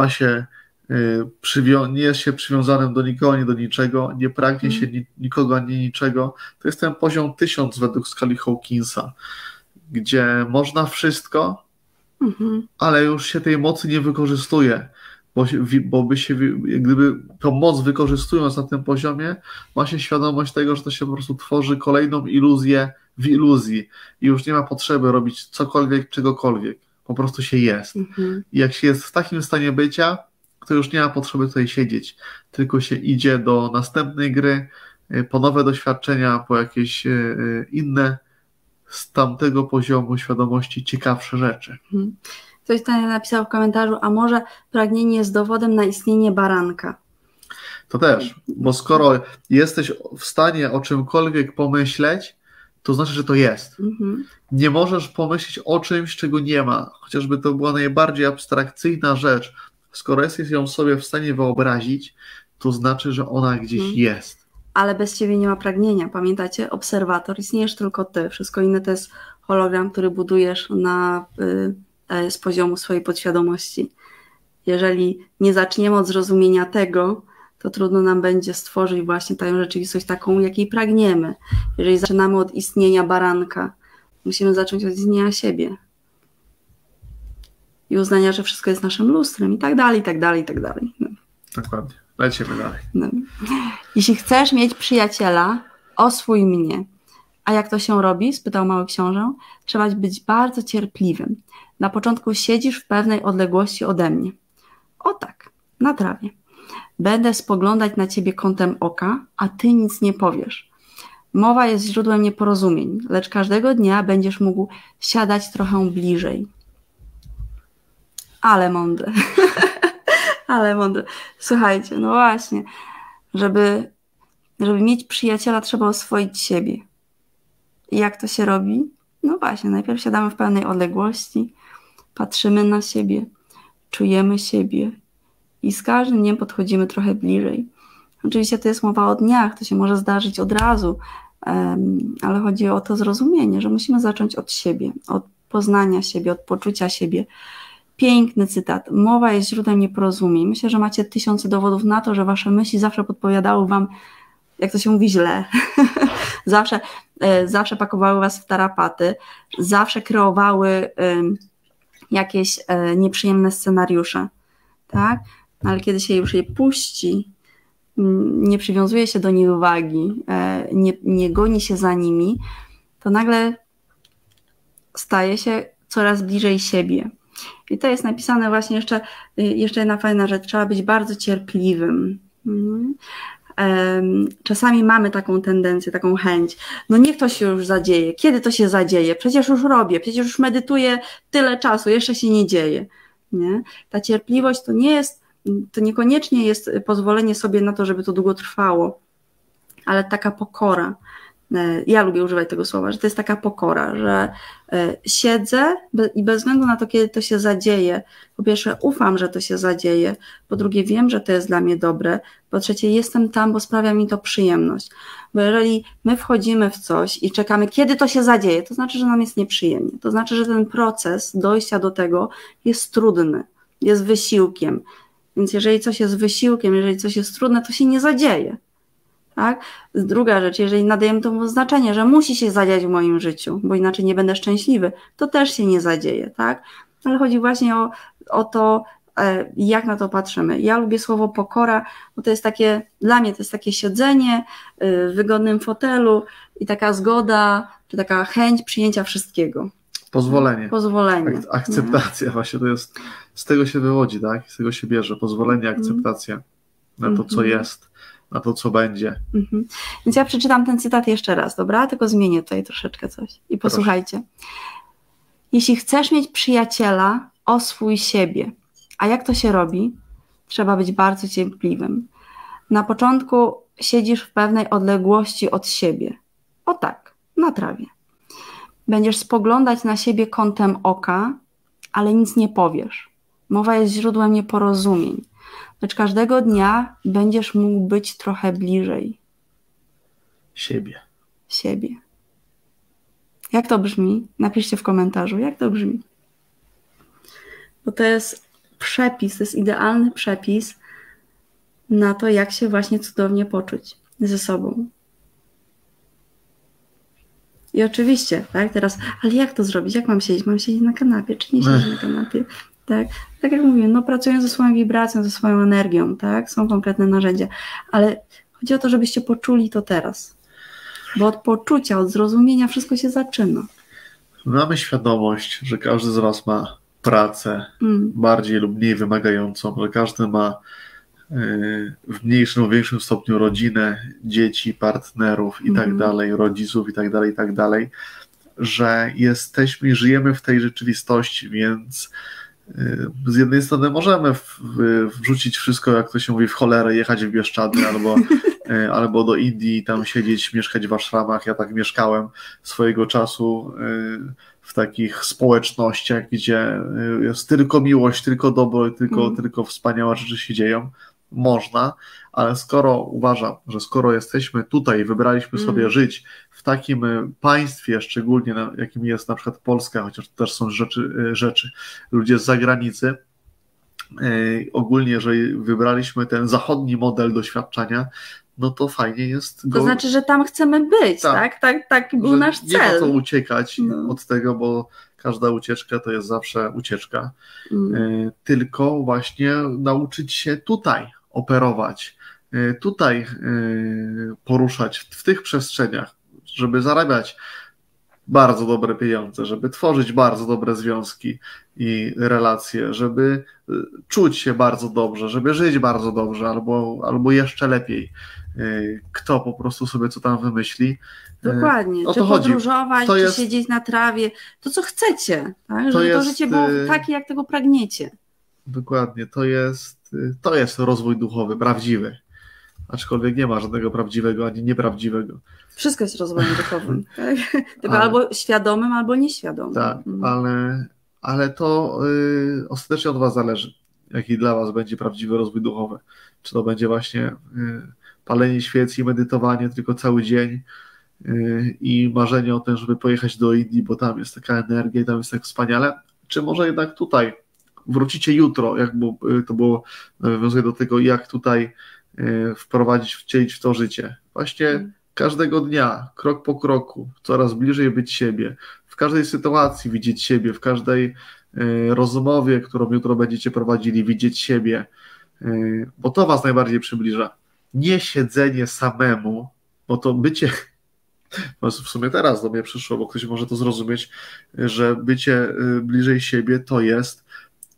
jest się przywiązanym do nikogo, nie do niczego, nie pragnie się nikogo, ani niczego. To jest ten poziom 1000 według skali Hawkinsa, gdzie można wszystko, ale już się tej mocy nie wykorzystuje, bo gdyby tą moc wykorzystując na tym poziomie, ma się świadomość tego, że to się po prostu tworzy kolejną iluzję w iluzji i już nie ma potrzeby robić cokolwiek, czegokolwiek. Po prostu się jest. I jak się jest w takim stanie bycia, to już nie ma potrzeby tutaj siedzieć, tylko się idzie do następnej gry, po nowe doświadczenia, po jakieś inne z tamtego poziomu świadomości ciekawsze rzeczy. Ktoś tutaj napisał w komentarzu, a może pragnienie jest dowodem na istnienie baranka? To też, bo skoro jesteś w stanie o czymkolwiek pomyśleć, to znaczy, że to jest. Nie możesz pomyśleć o czymś, czego nie ma, chociażby to była najbardziej abstrakcyjna rzecz. Skoro jesteś ją sobie w stanie wyobrazić, to znaczy, że ona gdzieś jest. Ale bez ciebie nie ma pragnienia. Pamiętacie? Obserwator. Istniejesz tylko ty. Wszystko inne to jest hologram, który budujesz z poziomu swojej podświadomości. Jeżeli nie zaczniemy od zrozumienia tego, to trudno nam będzie stworzyć właśnie tę rzeczywistość taką, jakiej pragniemy. Jeżeli zaczynamy od istnienia baranka, musimy zacząć od istnienia siebie. I uznania, że wszystko jest naszym lustrem i tak dalej, i tak dalej, i tak dalej. No. Dokładnie. Lecimy dalej. No. Jeśli chcesz mieć przyjaciela, oswój mnie. A jak to się robi? Spytał mały książę. Trzeba być bardzo cierpliwym. Na początku siedzisz w pewnej odległości ode mnie. O tak, na trawie. Będę spoglądać na ciebie kątem oka, a ty nic nie powiesz. Mowa jest źródłem nieporozumień, lecz każdego dnia będziesz mógł siadać trochę bliżej. Ale mądre. Ale mądre. Słuchajcie, no właśnie, żeby mieć przyjaciela, trzeba oswoić siebie. I jak to się robi? No właśnie, najpierw siadamy w pełnej odległości, patrzymy na siebie, czujemy siebie i z każdym dniem podchodzimy trochę bliżej. Oczywiście to jest mowa o dniach, to się może zdarzyć od razu, ale chodzi o to zrozumienie, że musimy zacząć od siebie, od poznania siebie, od poczucia siebie. Piękny cytat. Mowa jest źródłem nieporozumień. Myślę, że macie tysiące dowodów na to, że wasze myśli zawsze podpowiadały wam, jak to się mówi, źle. zawsze pakowały was w tarapaty, zawsze kreowały jakieś nieprzyjemne scenariusze. Tak? Ale kiedy się już je puści, nie przywiązuje się do nich uwagi, nie goni się za nimi, to nagle staje się coraz bliżej siebie. I to jest napisane właśnie jeszcze jedna fajna rzecz, trzeba być bardzo cierpliwym. czasami mamy taką tendencję, taką chęć, no niech to się już zadzieje, kiedy to się zadzieje, przecież już robię, przecież już medytuję tyle czasu, jeszcze się nie dzieje, nie? Ta cierpliwość to niekoniecznie jest pozwolenie sobie na to, żeby to długo trwało, ale taka pokora. Ja lubię używać tego słowa, że to jest taka pokora, że siedzę i bez względu na to, kiedy to się zadzieje, po pierwsze ufam, że to się zadzieje, po drugie wiem, że to jest dla mnie dobre, po trzecie jestem tam, bo sprawia mi to przyjemność. Bo jeżeli my wchodzimy w coś i czekamy, kiedy to się zadzieje, to znaczy, że nam jest nieprzyjemnie. To znaczy, że ten proces dojścia do tego jest trudny, jest wysiłkiem. Więc jeżeli coś jest wysiłkiem, jeżeli coś jest trudne, to się nie zadzieje. Tak? Druga rzecz, jeżeli nadajemy to znaczenie, że musi się zadziać w moim życiu, bo inaczej nie będę szczęśliwy, to też się nie zadzieje, tak? Ale chodzi właśnie o to, jak na to patrzymy. Ja lubię słowo pokora, bo to jest takie, dla mnie to jest takie siedzenie w wygodnym fotelu i taka zgoda, czy taka chęć przyjęcia wszystkiego. Pozwolenie. Akceptacja, nie? Właśnie to jest, z tego się wywodzi, tak? Z tego się bierze pozwolenie, akceptacja na to, co jest, na to, co będzie. Więc ja przeczytam ten cytat jeszcze raz, dobra? Tylko zmienię tutaj troszeczkę coś. I posłuchajcie. Proszę. Jeśli chcesz mieć przyjaciela, oswój siebie. A jak to się robi? Trzeba być bardzo cierpliwym. Na początku siedzisz w pewnej odległości od siebie. O tak, na trawie. Będziesz spoglądać na siebie kątem oka, ale nic nie powiesz. Mowa jest źródłem nieporozumień. Lecz każdego dnia będziesz mógł być trochę bliżej siebie. Jak to brzmi? Napiszcie w komentarzu, jak to brzmi. Bo to jest przepis, to jest idealny przepis na to, jak się właśnie cudownie poczuć ze sobą. I oczywiście, tak, teraz, ale jak to zrobić? Jak mam siedzieć? Mam siedzieć na kanapie, czy nie siedzieć na kanapie? Tak jak mówię, no pracuję ze swoją wibracją, ze swoją energią, tak? Są konkretne narzędzia, ale chodzi o to, żebyście poczuli to teraz. Bo od poczucia, od zrozumienia wszystko się zaczyna. Mamy świadomość, że każdy z was ma pracę bardziej lub mniej wymagającą, że każdy ma w mniejszym lub większym stopniu rodzinę, dzieci, partnerów i tak dalej, rodziców i tak dalej, że jesteśmy i żyjemy w tej rzeczywistości, więc z jednej strony możemy wrzucić wszystko, jak to się mówi, w cholerę, jechać w Bieszczady albo do Indii i tam siedzieć, mieszkać w ashramach. Ja tak mieszkałem swojego czasu w takich społecznościach, gdzie jest tylko miłość, tylko dobro, tylko wspaniałe rzeczy się dzieją. Można, ale uważam, że skoro jesteśmy tutaj, wybraliśmy sobie żyć w takim państwie, szczególnie jakim jest na przykład Polska, chociaż to też są rzeczy, ludzie z zagranicy, ogólnie, że wybraliśmy ten zachodni model doświadczenia, no to fajnie jest To znaczy, że tam chcemy być, tak był nasz cel. Nie ma co uciekać od tego, bo każda ucieczka to jest zawsze ucieczka, tylko właśnie nauczyć się tutaj operować, tutaj poruszać w tych przestrzeniach, żeby zarabiać bardzo dobre pieniądze, żeby tworzyć bardzo dobre związki i relacje, żeby czuć się bardzo dobrze, żeby żyć bardzo dobrze albo jeszcze lepiej. Kto po prostu sobie co tam wymyśli. Dokładnie, czy podróżować, czy siedzieć na trawie, to co chcecie, tak? Żeby to życie było takie, jak tego pragniecie. Dokładnie, to jest rozwój duchowy, prawdziwy. Aczkolwiek nie ma żadnego prawdziwego ani nieprawdziwego. Wszystko jest rozwojem duchowym. Tak? Tylko albo świadomym, albo nieświadomym. Tak, ale to ostatecznie od was zależy, jaki dla was będzie prawdziwy rozwój duchowy. Czy to będzie właśnie palenie świec i medytowanie tylko cały dzień i marzenie o tym, żeby pojechać do Indii, bo tam jest taka energia i tam jest tak wspaniale. Czy może jednak tutaj wrócicie jutro, jak to było nawiązuje do tego, jak tutaj wcielić w to życie. Właśnie każdego dnia, krok po kroku, coraz bliżej być siebie, w każdej sytuacji widzieć siebie, w każdej rozmowie, którą jutro będziecie prowadzili, widzieć siebie, bo to was najbardziej przybliża. Nie siedzenie samemu, bo to bycie, w sumie teraz do mnie przyszło, bo ktoś może to zrozumieć, że bycie bliżej siebie to jest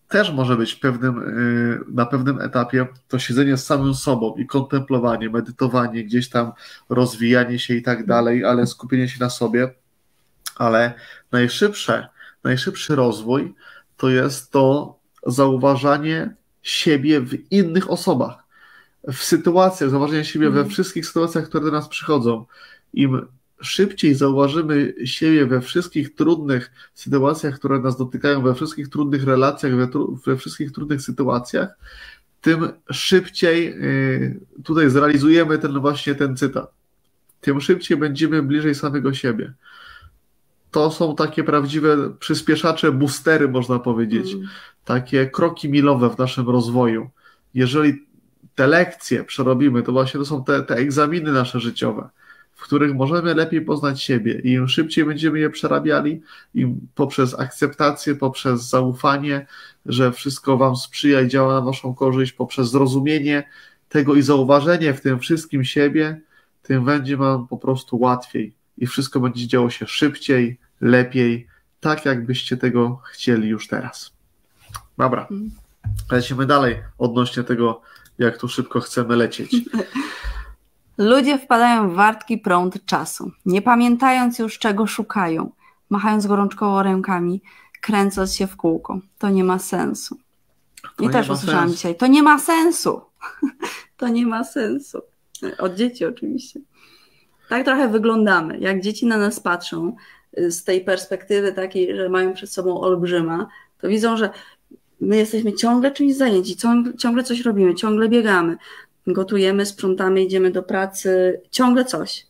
też może być na pewnym etapie to siedzenie z samym sobą i kontemplowanie, medytowanie, gdzieś tam rozwijanie się i tak dalej, ale skupienie się na sobie. Ale najszybszy rozwój to jest to zauważanie siebie w innych osobach, w sytuacjach, zauważenie siebie we wszystkich sytuacjach, które do nas przychodzą. Im szybciej zauważymy siebie we wszystkich trudnych sytuacjach, które nas dotykają, we wszystkich trudnych relacjach, we wszystkich trudnych sytuacjach, tym szybciej tutaj zrealizujemy ten cytat. Tym szybciej będziemy bliżej samego siebie. To są takie prawdziwe przyspieszacze, boostery, można powiedzieć. Takie kroki milowe w naszym rozwoju. Jeżeli te lekcje przerobimy, to właśnie to są te egzaminy nasze życiowe, w których możemy lepiej poznać siebie. I im szybciej będziemy je przerabiali, im poprzez akceptację, poprzez zaufanie, że wszystko wam sprzyja i działa na waszą korzyść, poprzez zrozumienie tego i zauważenie w tym wszystkim siebie, tym będzie wam po prostu łatwiej. I wszystko będzie działo się szybciej, lepiej, tak jakbyście tego chcieli już teraz. Dobra, lecimy dalej odnośnie tego, jak tu szybko chcemy lecieć. Ludzie wpadają w wartki prąd czasu, nie pamiętając już, czego szukają, machając gorączkowo rękami, kręcąc się w kółko. To nie ma sensu. I też usłyszałam dzisiaj, to nie ma sensu. To nie ma sensu. Od dzieci oczywiście. Tak trochę wyglądamy. Jak dzieci na nas patrzą z tej perspektywy takiej, że mają przed sobą olbrzyma, to widzą, że my jesteśmy ciągle czymś zajęci, ciągle coś robimy, ciągle biegamy, gotujemy, sprzątamy, idziemy do pracy, ciągle coś.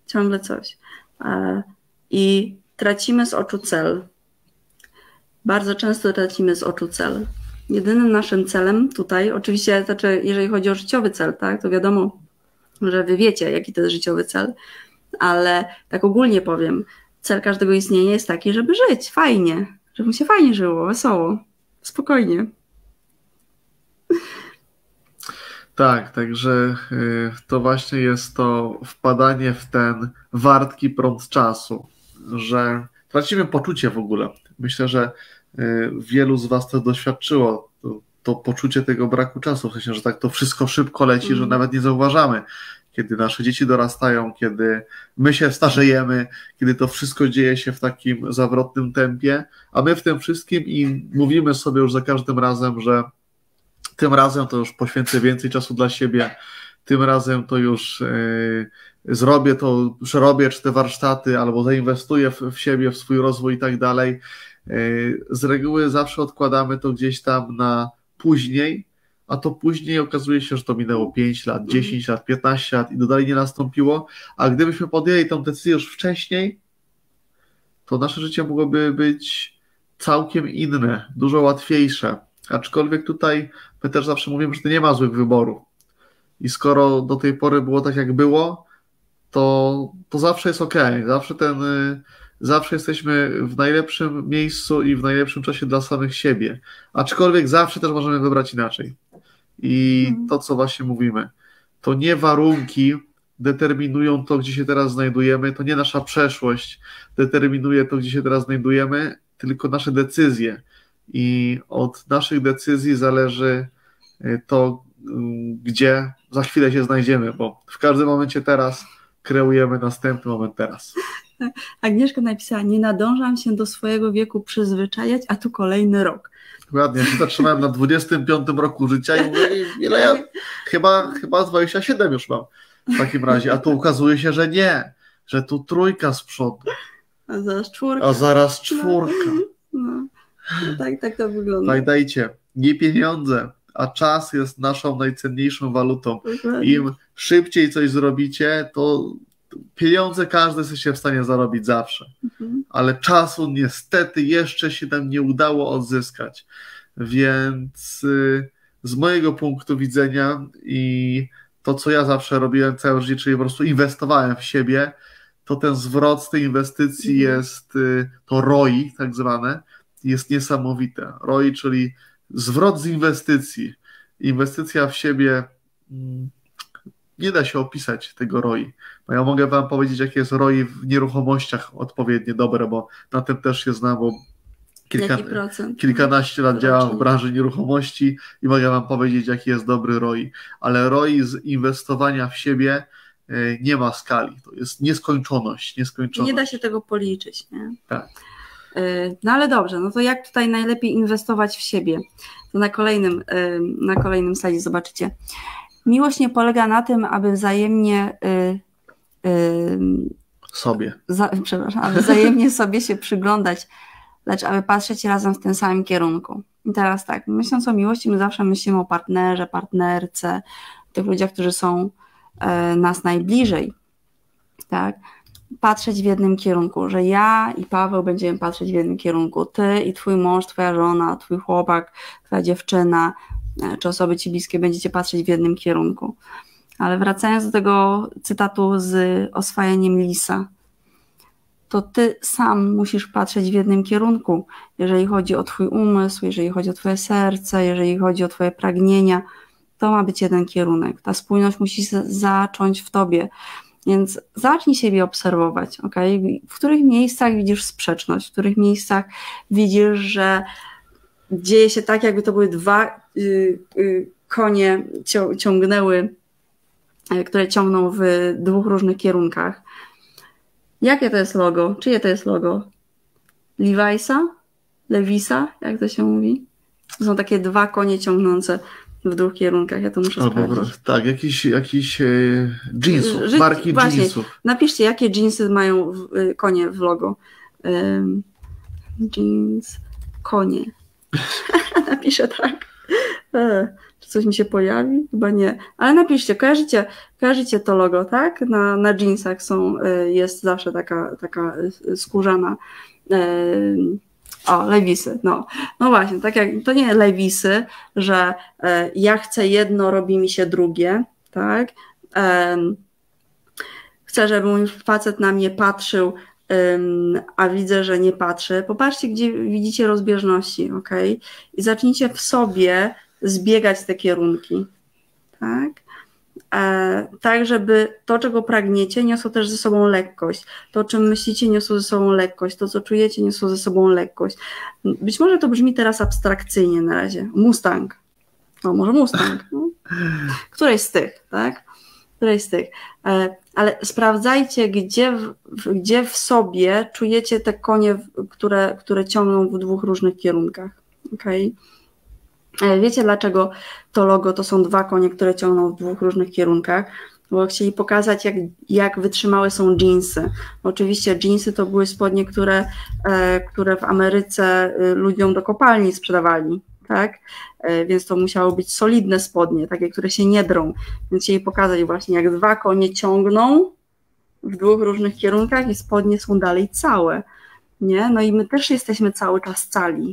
I tracimy z oczu cel. Bardzo często tracimy z oczu cel. Jedynym naszym celem tutaj, oczywiście, jeżeli chodzi o życiowy cel, tak, to wiadomo, że wy wiecie, jaki to jest życiowy cel, ale tak ogólnie powiem, cel każdego istnienia jest taki, żeby żyć fajnie, żeby mu się fajnie żyło, wesoło, spokojnie. Tak, także to właśnie jest to wpadanie w ten wartki prąd czasu, że tracimy poczucie w ogóle. Myślę, że wielu z was to doświadczyło, to poczucie tego braku czasu, w sensie, że tak to wszystko szybko leci, że nawet nie zauważamy, kiedy nasze dzieci dorastają, kiedy my się starzejemy, kiedy to wszystko dzieje się w takim zawrotnym tempie, a my w tym wszystkim i mówimy sobie już za każdym razem, że tym razem to już poświęcę więcej czasu dla siebie, tym razem to już zrobię to, przerobię te warsztaty albo zainwestuję w siebie, w swój rozwój i tak dalej. Z reguły zawsze odkładamy to gdzieś tam na później, a to później okazuje się, że to minęło 5 lat, 10 lat, 15 lat i to dalej nie nastąpiło, a gdybyśmy podjęli tę decyzję już wcześniej, to nasze życie mogłoby być całkiem inne, dużo łatwiejsze. Aczkolwiek tutaj my też zawsze mówimy, że to nie ma złych wyborów. I skoro do tej pory było tak, jak było, to zawsze jest okej. Zawsze jesteśmy w najlepszym miejscu i w najlepszym czasie dla samych siebie. Aczkolwiek zawsze też możemy wybrać inaczej. I to, co właśnie mówimy, to nie warunki determinują to, gdzie się teraz znajdujemy, to nie nasza przeszłość determinuje to, gdzie się teraz znajdujemy, tylko nasze decyzje. I od naszych decyzji zależy to, gdzie za chwilę się znajdziemy, bo w każdym momencie teraz kreujemy następny moment teraz. Agnieszka napisała, nie nadążam się do swojego wieku przyzwyczajać, a tu kolejny rok. Dokładnie, ja się zatrzymałem na 25 roku życia i mówię, ile ja, chyba 27 już mam w takim razie, a tu okazuje się, że nie, że tu 3 z przodu. A zaraz 4. No, tak to wygląda. Pamiętajcie, nie pieniądze, a czas jest naszą najcenniejszą walutą. Im szybciej coś zrobicie, to pieniądze każdy jesteście w stanie zarobić zawsze, ale czasu niestety jeszcze się nam nie udało odzyskać, więc z mojego punktu widzenia i to, co ja zawsze robiłem całe życie, czyli po prostu inwestowałem w siebie, to ten zwrot z tej inwestycji jest, to ROI tak zwane, jest niesamowite. ROI, czyli zwrot z inwestycji. Inwestycja w siebie, nie da się opisać tego ROI. No ja mogę wam powiedzieć, jakie jest ROI w nieruchomościach odpowiednio dobre, bo na tym też się znam, bo Jaki procent? Kilkanaście lat działam w branży nieruchomości i mogę wam powiedzieć, jaki jest dobry ROI. Ale ROI z inwestowania w siebie nie ma skali. To jest nieskończoność. Nie da się tego policzyć. Nie? Tak. No ale dobrze, no to jak tutaj najlepiej inwestować w siebie? To na kolejnym slajdzie zobaczycie. Miłość nie polega na tym, aby wzajemnie aby wzajemnie sobie się przyglądać, lecz aby patrzeć razem w tym samym kierunku. I teraz tak, myśląc o miłości, my zawsze myślimy o partnerze, partnerce, tych ludziach, którzy są nas najbliżej, tak? Patrzeć w jednym kierunku, że ja i Paweł będziemy patrzeć w jednym kierunku, ty i twój mąż, twoja żona, twój chłopak, twoja dziewczyna, czy osoby ci bliskie będziecie patrzeć w jednym kierunku. Ale wracając do tego cytatu z Oswajaniem lisa, to ty sam musisz patrzeć w jednym kierunku, jeżeli chodzi o twój umysł, jeżeli chodzi o twoje serce, jeżeli chodzi o twoje pragnienia, to ma być jeden kierunek. Ta spójność musi zacząć w tobie. Więc zacznij siebie obserwować, okay? W których miejscach widzisz sprzeczność, w których miejscach widzisz, że dzieje się tak, jakby to były dwa konie ciągnęły, które ciągną w dwóch różnych kierunkach. Jakie to jest logo? Czyje to jest logo? Lewisa? Jak to się mówi? To są takie dwa konie ciągnące w dwóch kierunkach. Ja to muszę sprawdzić. Tak, jakiś jeansów, marki właśnie, jeansów. Napiszcie, jakie jeansy mają konie w logo. Jeans, konie. Napiszę tak. Czy coś mi się pojawi? Chyba nie. Ale napiszcie, kojarzycie to logo, tak? Na jeansach jest zawsze taka skórzana Lewisy. No właśnie, tak jak to nie Lewisy, że ja chcę jedno, robi mi się drugie, tak? Chcę, żeby mój facet na mnie patrzył, a widzę, że nie patrzy. Popatrzcie, gdzie widzicie rozbieżności, okay? I zacznijcie w sobie zbiegać te kierunki, tak? Tak, żeby to, czego pragniecie, niosło też ze sobą lekkość. To, o czym myślicie, niosło ze sobą lekkość. To, co czujecie, niosło ze sobą lekkość. Być może to brzmi teraz abstrakcyjnie na razie. Mustang. Może Mustang. No. Któreś z tych, tak? Któreś z tych. Ale sprawdzajcie, gdzie w sobie czujecie te konie, które ciągną w dwóch różnych kierunkach. Okay? Wiecie, dlaczego to logo to są dwa konie, które ciągną w dwóch różnych kierunkach? Bo chcieli pokazać, jak wytrzymałe są dżinsy. Oczywiście dżinsy to były spodnie, które w Ameryce ludziom do kopalni sprzedawali, tak? Więc to musiało być solidne spodnie, takie, które się nie drą. Więc chcieli pokazać właśnie, jak dwa konie ciągną w dwóch różnych kierunkach i spodnie są dalej całe. Nie? No i my też jesteśmy cały czas cali,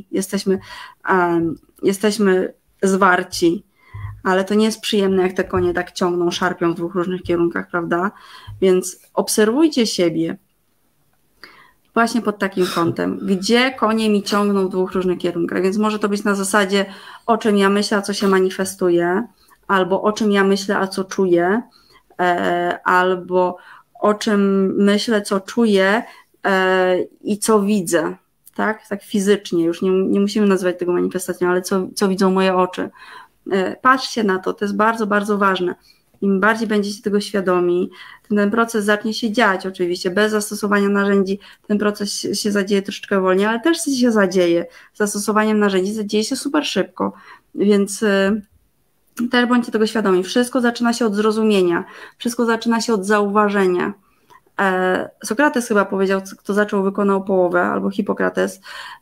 jesteśmy zwarci, ale to nie jest przyjemne, jak te konie tak ciągną, szarpią w dwóch różnych kierunkach, prawda? Więc obserwujcie siebie właśnie pod takim kątem, gdzie konie mi ciągną w dwóch różnych kierunkach, więc może to być na zasadzie, o czym ja myślę, a co się manifestuje, albo o czym ja myślę, a co czuję, albo o czym myślę, co czuję, i co widzę, tak fizycznie, już nie musimy nazywać tego manifestacją, ale co widzą moje oczy. Patrzcie na to jest bardzo, bardzo ważne. Im bardziej będziecie tego świadomi, ten proces zacznie się dziać oczywiście, bez zastosowania narzędzi ten proces się zadzieje troszeczkę wolniej, ale też się zadzieje. Z zastosowaniem narzędzi zadzieje się super szybko, więc też bądźcie tego świadomi. Wszystko zaczyna się od zrozumienia, wszystko zaczyna się od zauważenia. Sokrates chyba powiedział, kto zaczął, wykonał połowę, albo Hipokrates.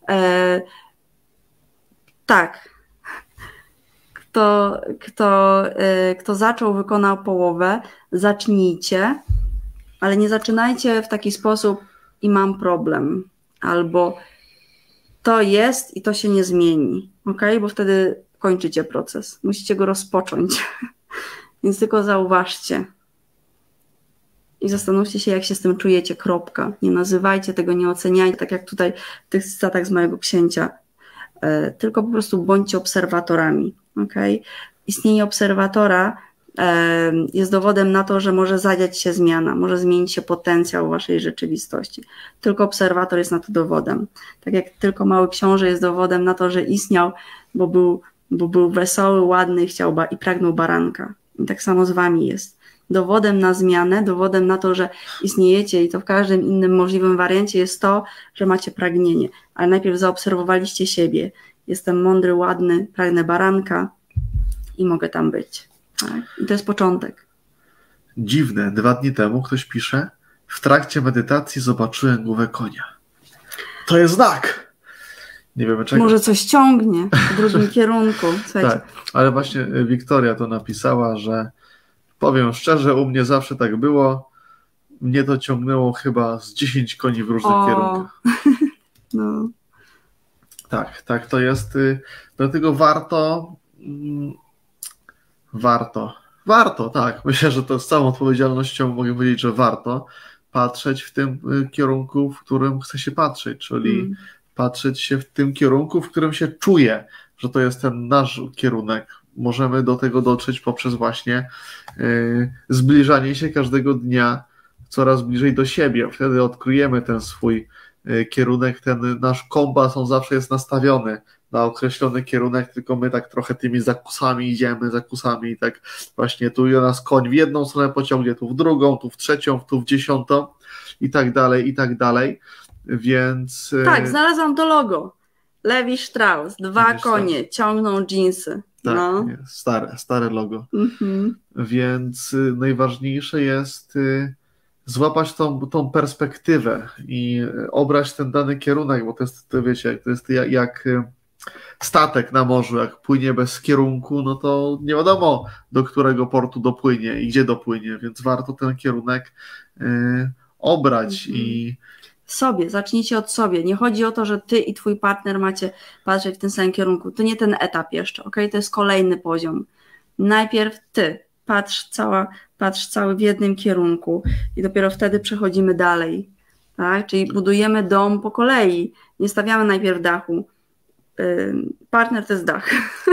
Tak. Kto zaczął, wykonał połowę, zacznijcie, ale nie zaczynajcie w taki sposób i mam problem, albo to jest i to się nie zmieni, okay? Bo wtedy kończycie proces. Musicie go rozpocząć. Więc tylko zauważcie. I zastanówcie się, jak się z tym czujecie, kropka. Nie nazywajcie tego, nie oceniajcie, tak jak tutaj w tych cytatach z mojego księcia. Tylko po prostu bądźcie obserwatorami. Okay? Istnienie obserwatora jest dowodem na to, że może zadziać się zmiana, może zmienić się potencjał waszej rzeczywistości. Tylko obserwator jest na to dowodem. Tak jak tylko mały książę jest dowodem na to, że istniał, bo był wesoły, ładny i pragnął baranka. I tak samo z wami jest. Dowodem na zmianę, dowodem na to, że istniejecie i to w każdym innym możliwym wariancie jest to, że macie pragnienie. Ale najpierw zaobserwowaliście siebie. Jestem mądry, ładny, pragnę baranka i mogę tam być. Tak? I to jest początek. Dziwne, 2 dni temu ktoś pisze, w trakcie medytacji zobaczyłem głowę konia. To jest znak! Nie wiemy czego. Może coś ciągnie w drugim kierunku. Słuchajcie. Tak, ale właśnie Wiktoria to napisała, że powiem szczerze, u mnie zawsze tak było. Mnie to ciągnęło chyba z 10 koni w różnych kierunkach. No. Tak to jest. Dlatego warto, tak. Myślę, że to z całą odpowiedzialnością mogę powiedzieć, że warto patrzeć w tym kierunku, w którym chce się patrzeć, czyli patrzeć się w tym kierunku, w którym się czuje, że to jest ten nasz kierunek. Możemy do tego dotrzeć poprzez właśnie zbliżanie się każdego dnia coraz bliżej do siebie. Wtedy odkryjemy ten swój kierunek, ten nasz kompas, on zawsze jest nastawiony na określony kierunek, tylko my tak trochę tymi zakusami idziemy, i tak właśnie tu nas koń w jedną stronę pociągnie, tu w drugą, tu w trzecią, tu w 10 i tak dalej, więc... Tak, znalazłam to logo. Levi Strauss, 2 konie, ciągną dżinsy. Tak, no. Stare logo. Więc najważniejsze jest złapać tą perspektywę i obrać ten dany kierunek, bo to jest, wiecie, to jest jak statek na morzu, jak płynie bez kierunku, no to nie wiadomo, do którego portu dopłynie i gdzie dopłynie, więc warto ten kierunek obrać i zacznijcie od sobie. Nie chodzi o to, że ty i twój partner macie patrzeć w tym samym kierunku. To nie ten etap jeszcze, okej? To jest kolejny poziom. Najpierw ty, patrz cały w jednym kierunku i dopiero wtedy przechodzimy dalej, tak? Czyli budujemy dom po kolei. Nie stawiamy najpierw dachu. Partner to jest dach.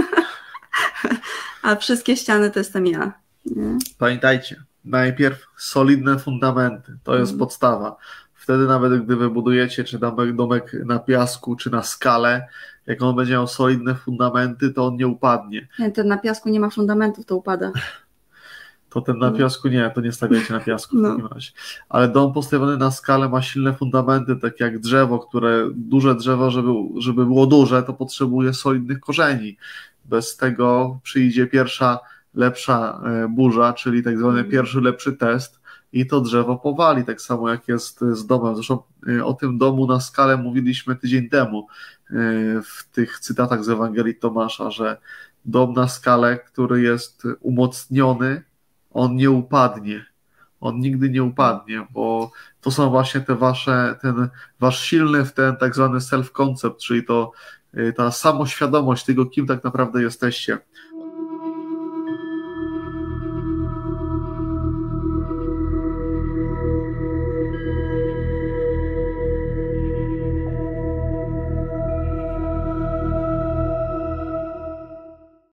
A wszystkie ściany to jestem ja. Nie? Pamiętajcie, najpierw solidne fundamenty. To jest podstawa. Wtedy nawet gdy wybudujecie czy domek na piasku, czy na skale, jak on będzie miał solidne fundamenty, to on nie upadnie. Nie, ten na piasku nie ma fundamentów, to upada. To ten na piasku nie, to nie stawiajcie na piasku w takim razie. Ale dom postawiony na skale ma silne fundamenty, tak jak drzewo, duże drzewo, żeby było duże, to potrzebuje solidnych korzeni. Bez tego przyjdzie pierwsza, lepsza burza, czyli tak zwany pierwszy, lepszy test i to drzewo powali, tak samo jak jest z domem. Zresztą o tym domu na skale mówiliśmy tydzień temu w tych cytatach z Ewangelii Tomasza, że dom na skale, który jest umocniony, on nie upadnie. On nigdy nie upadnie, bo to są właśnie ten wasz silny ten tak zwany self-concept, czyli ta samoświadomość tego, kim tak naprawdę jesteście.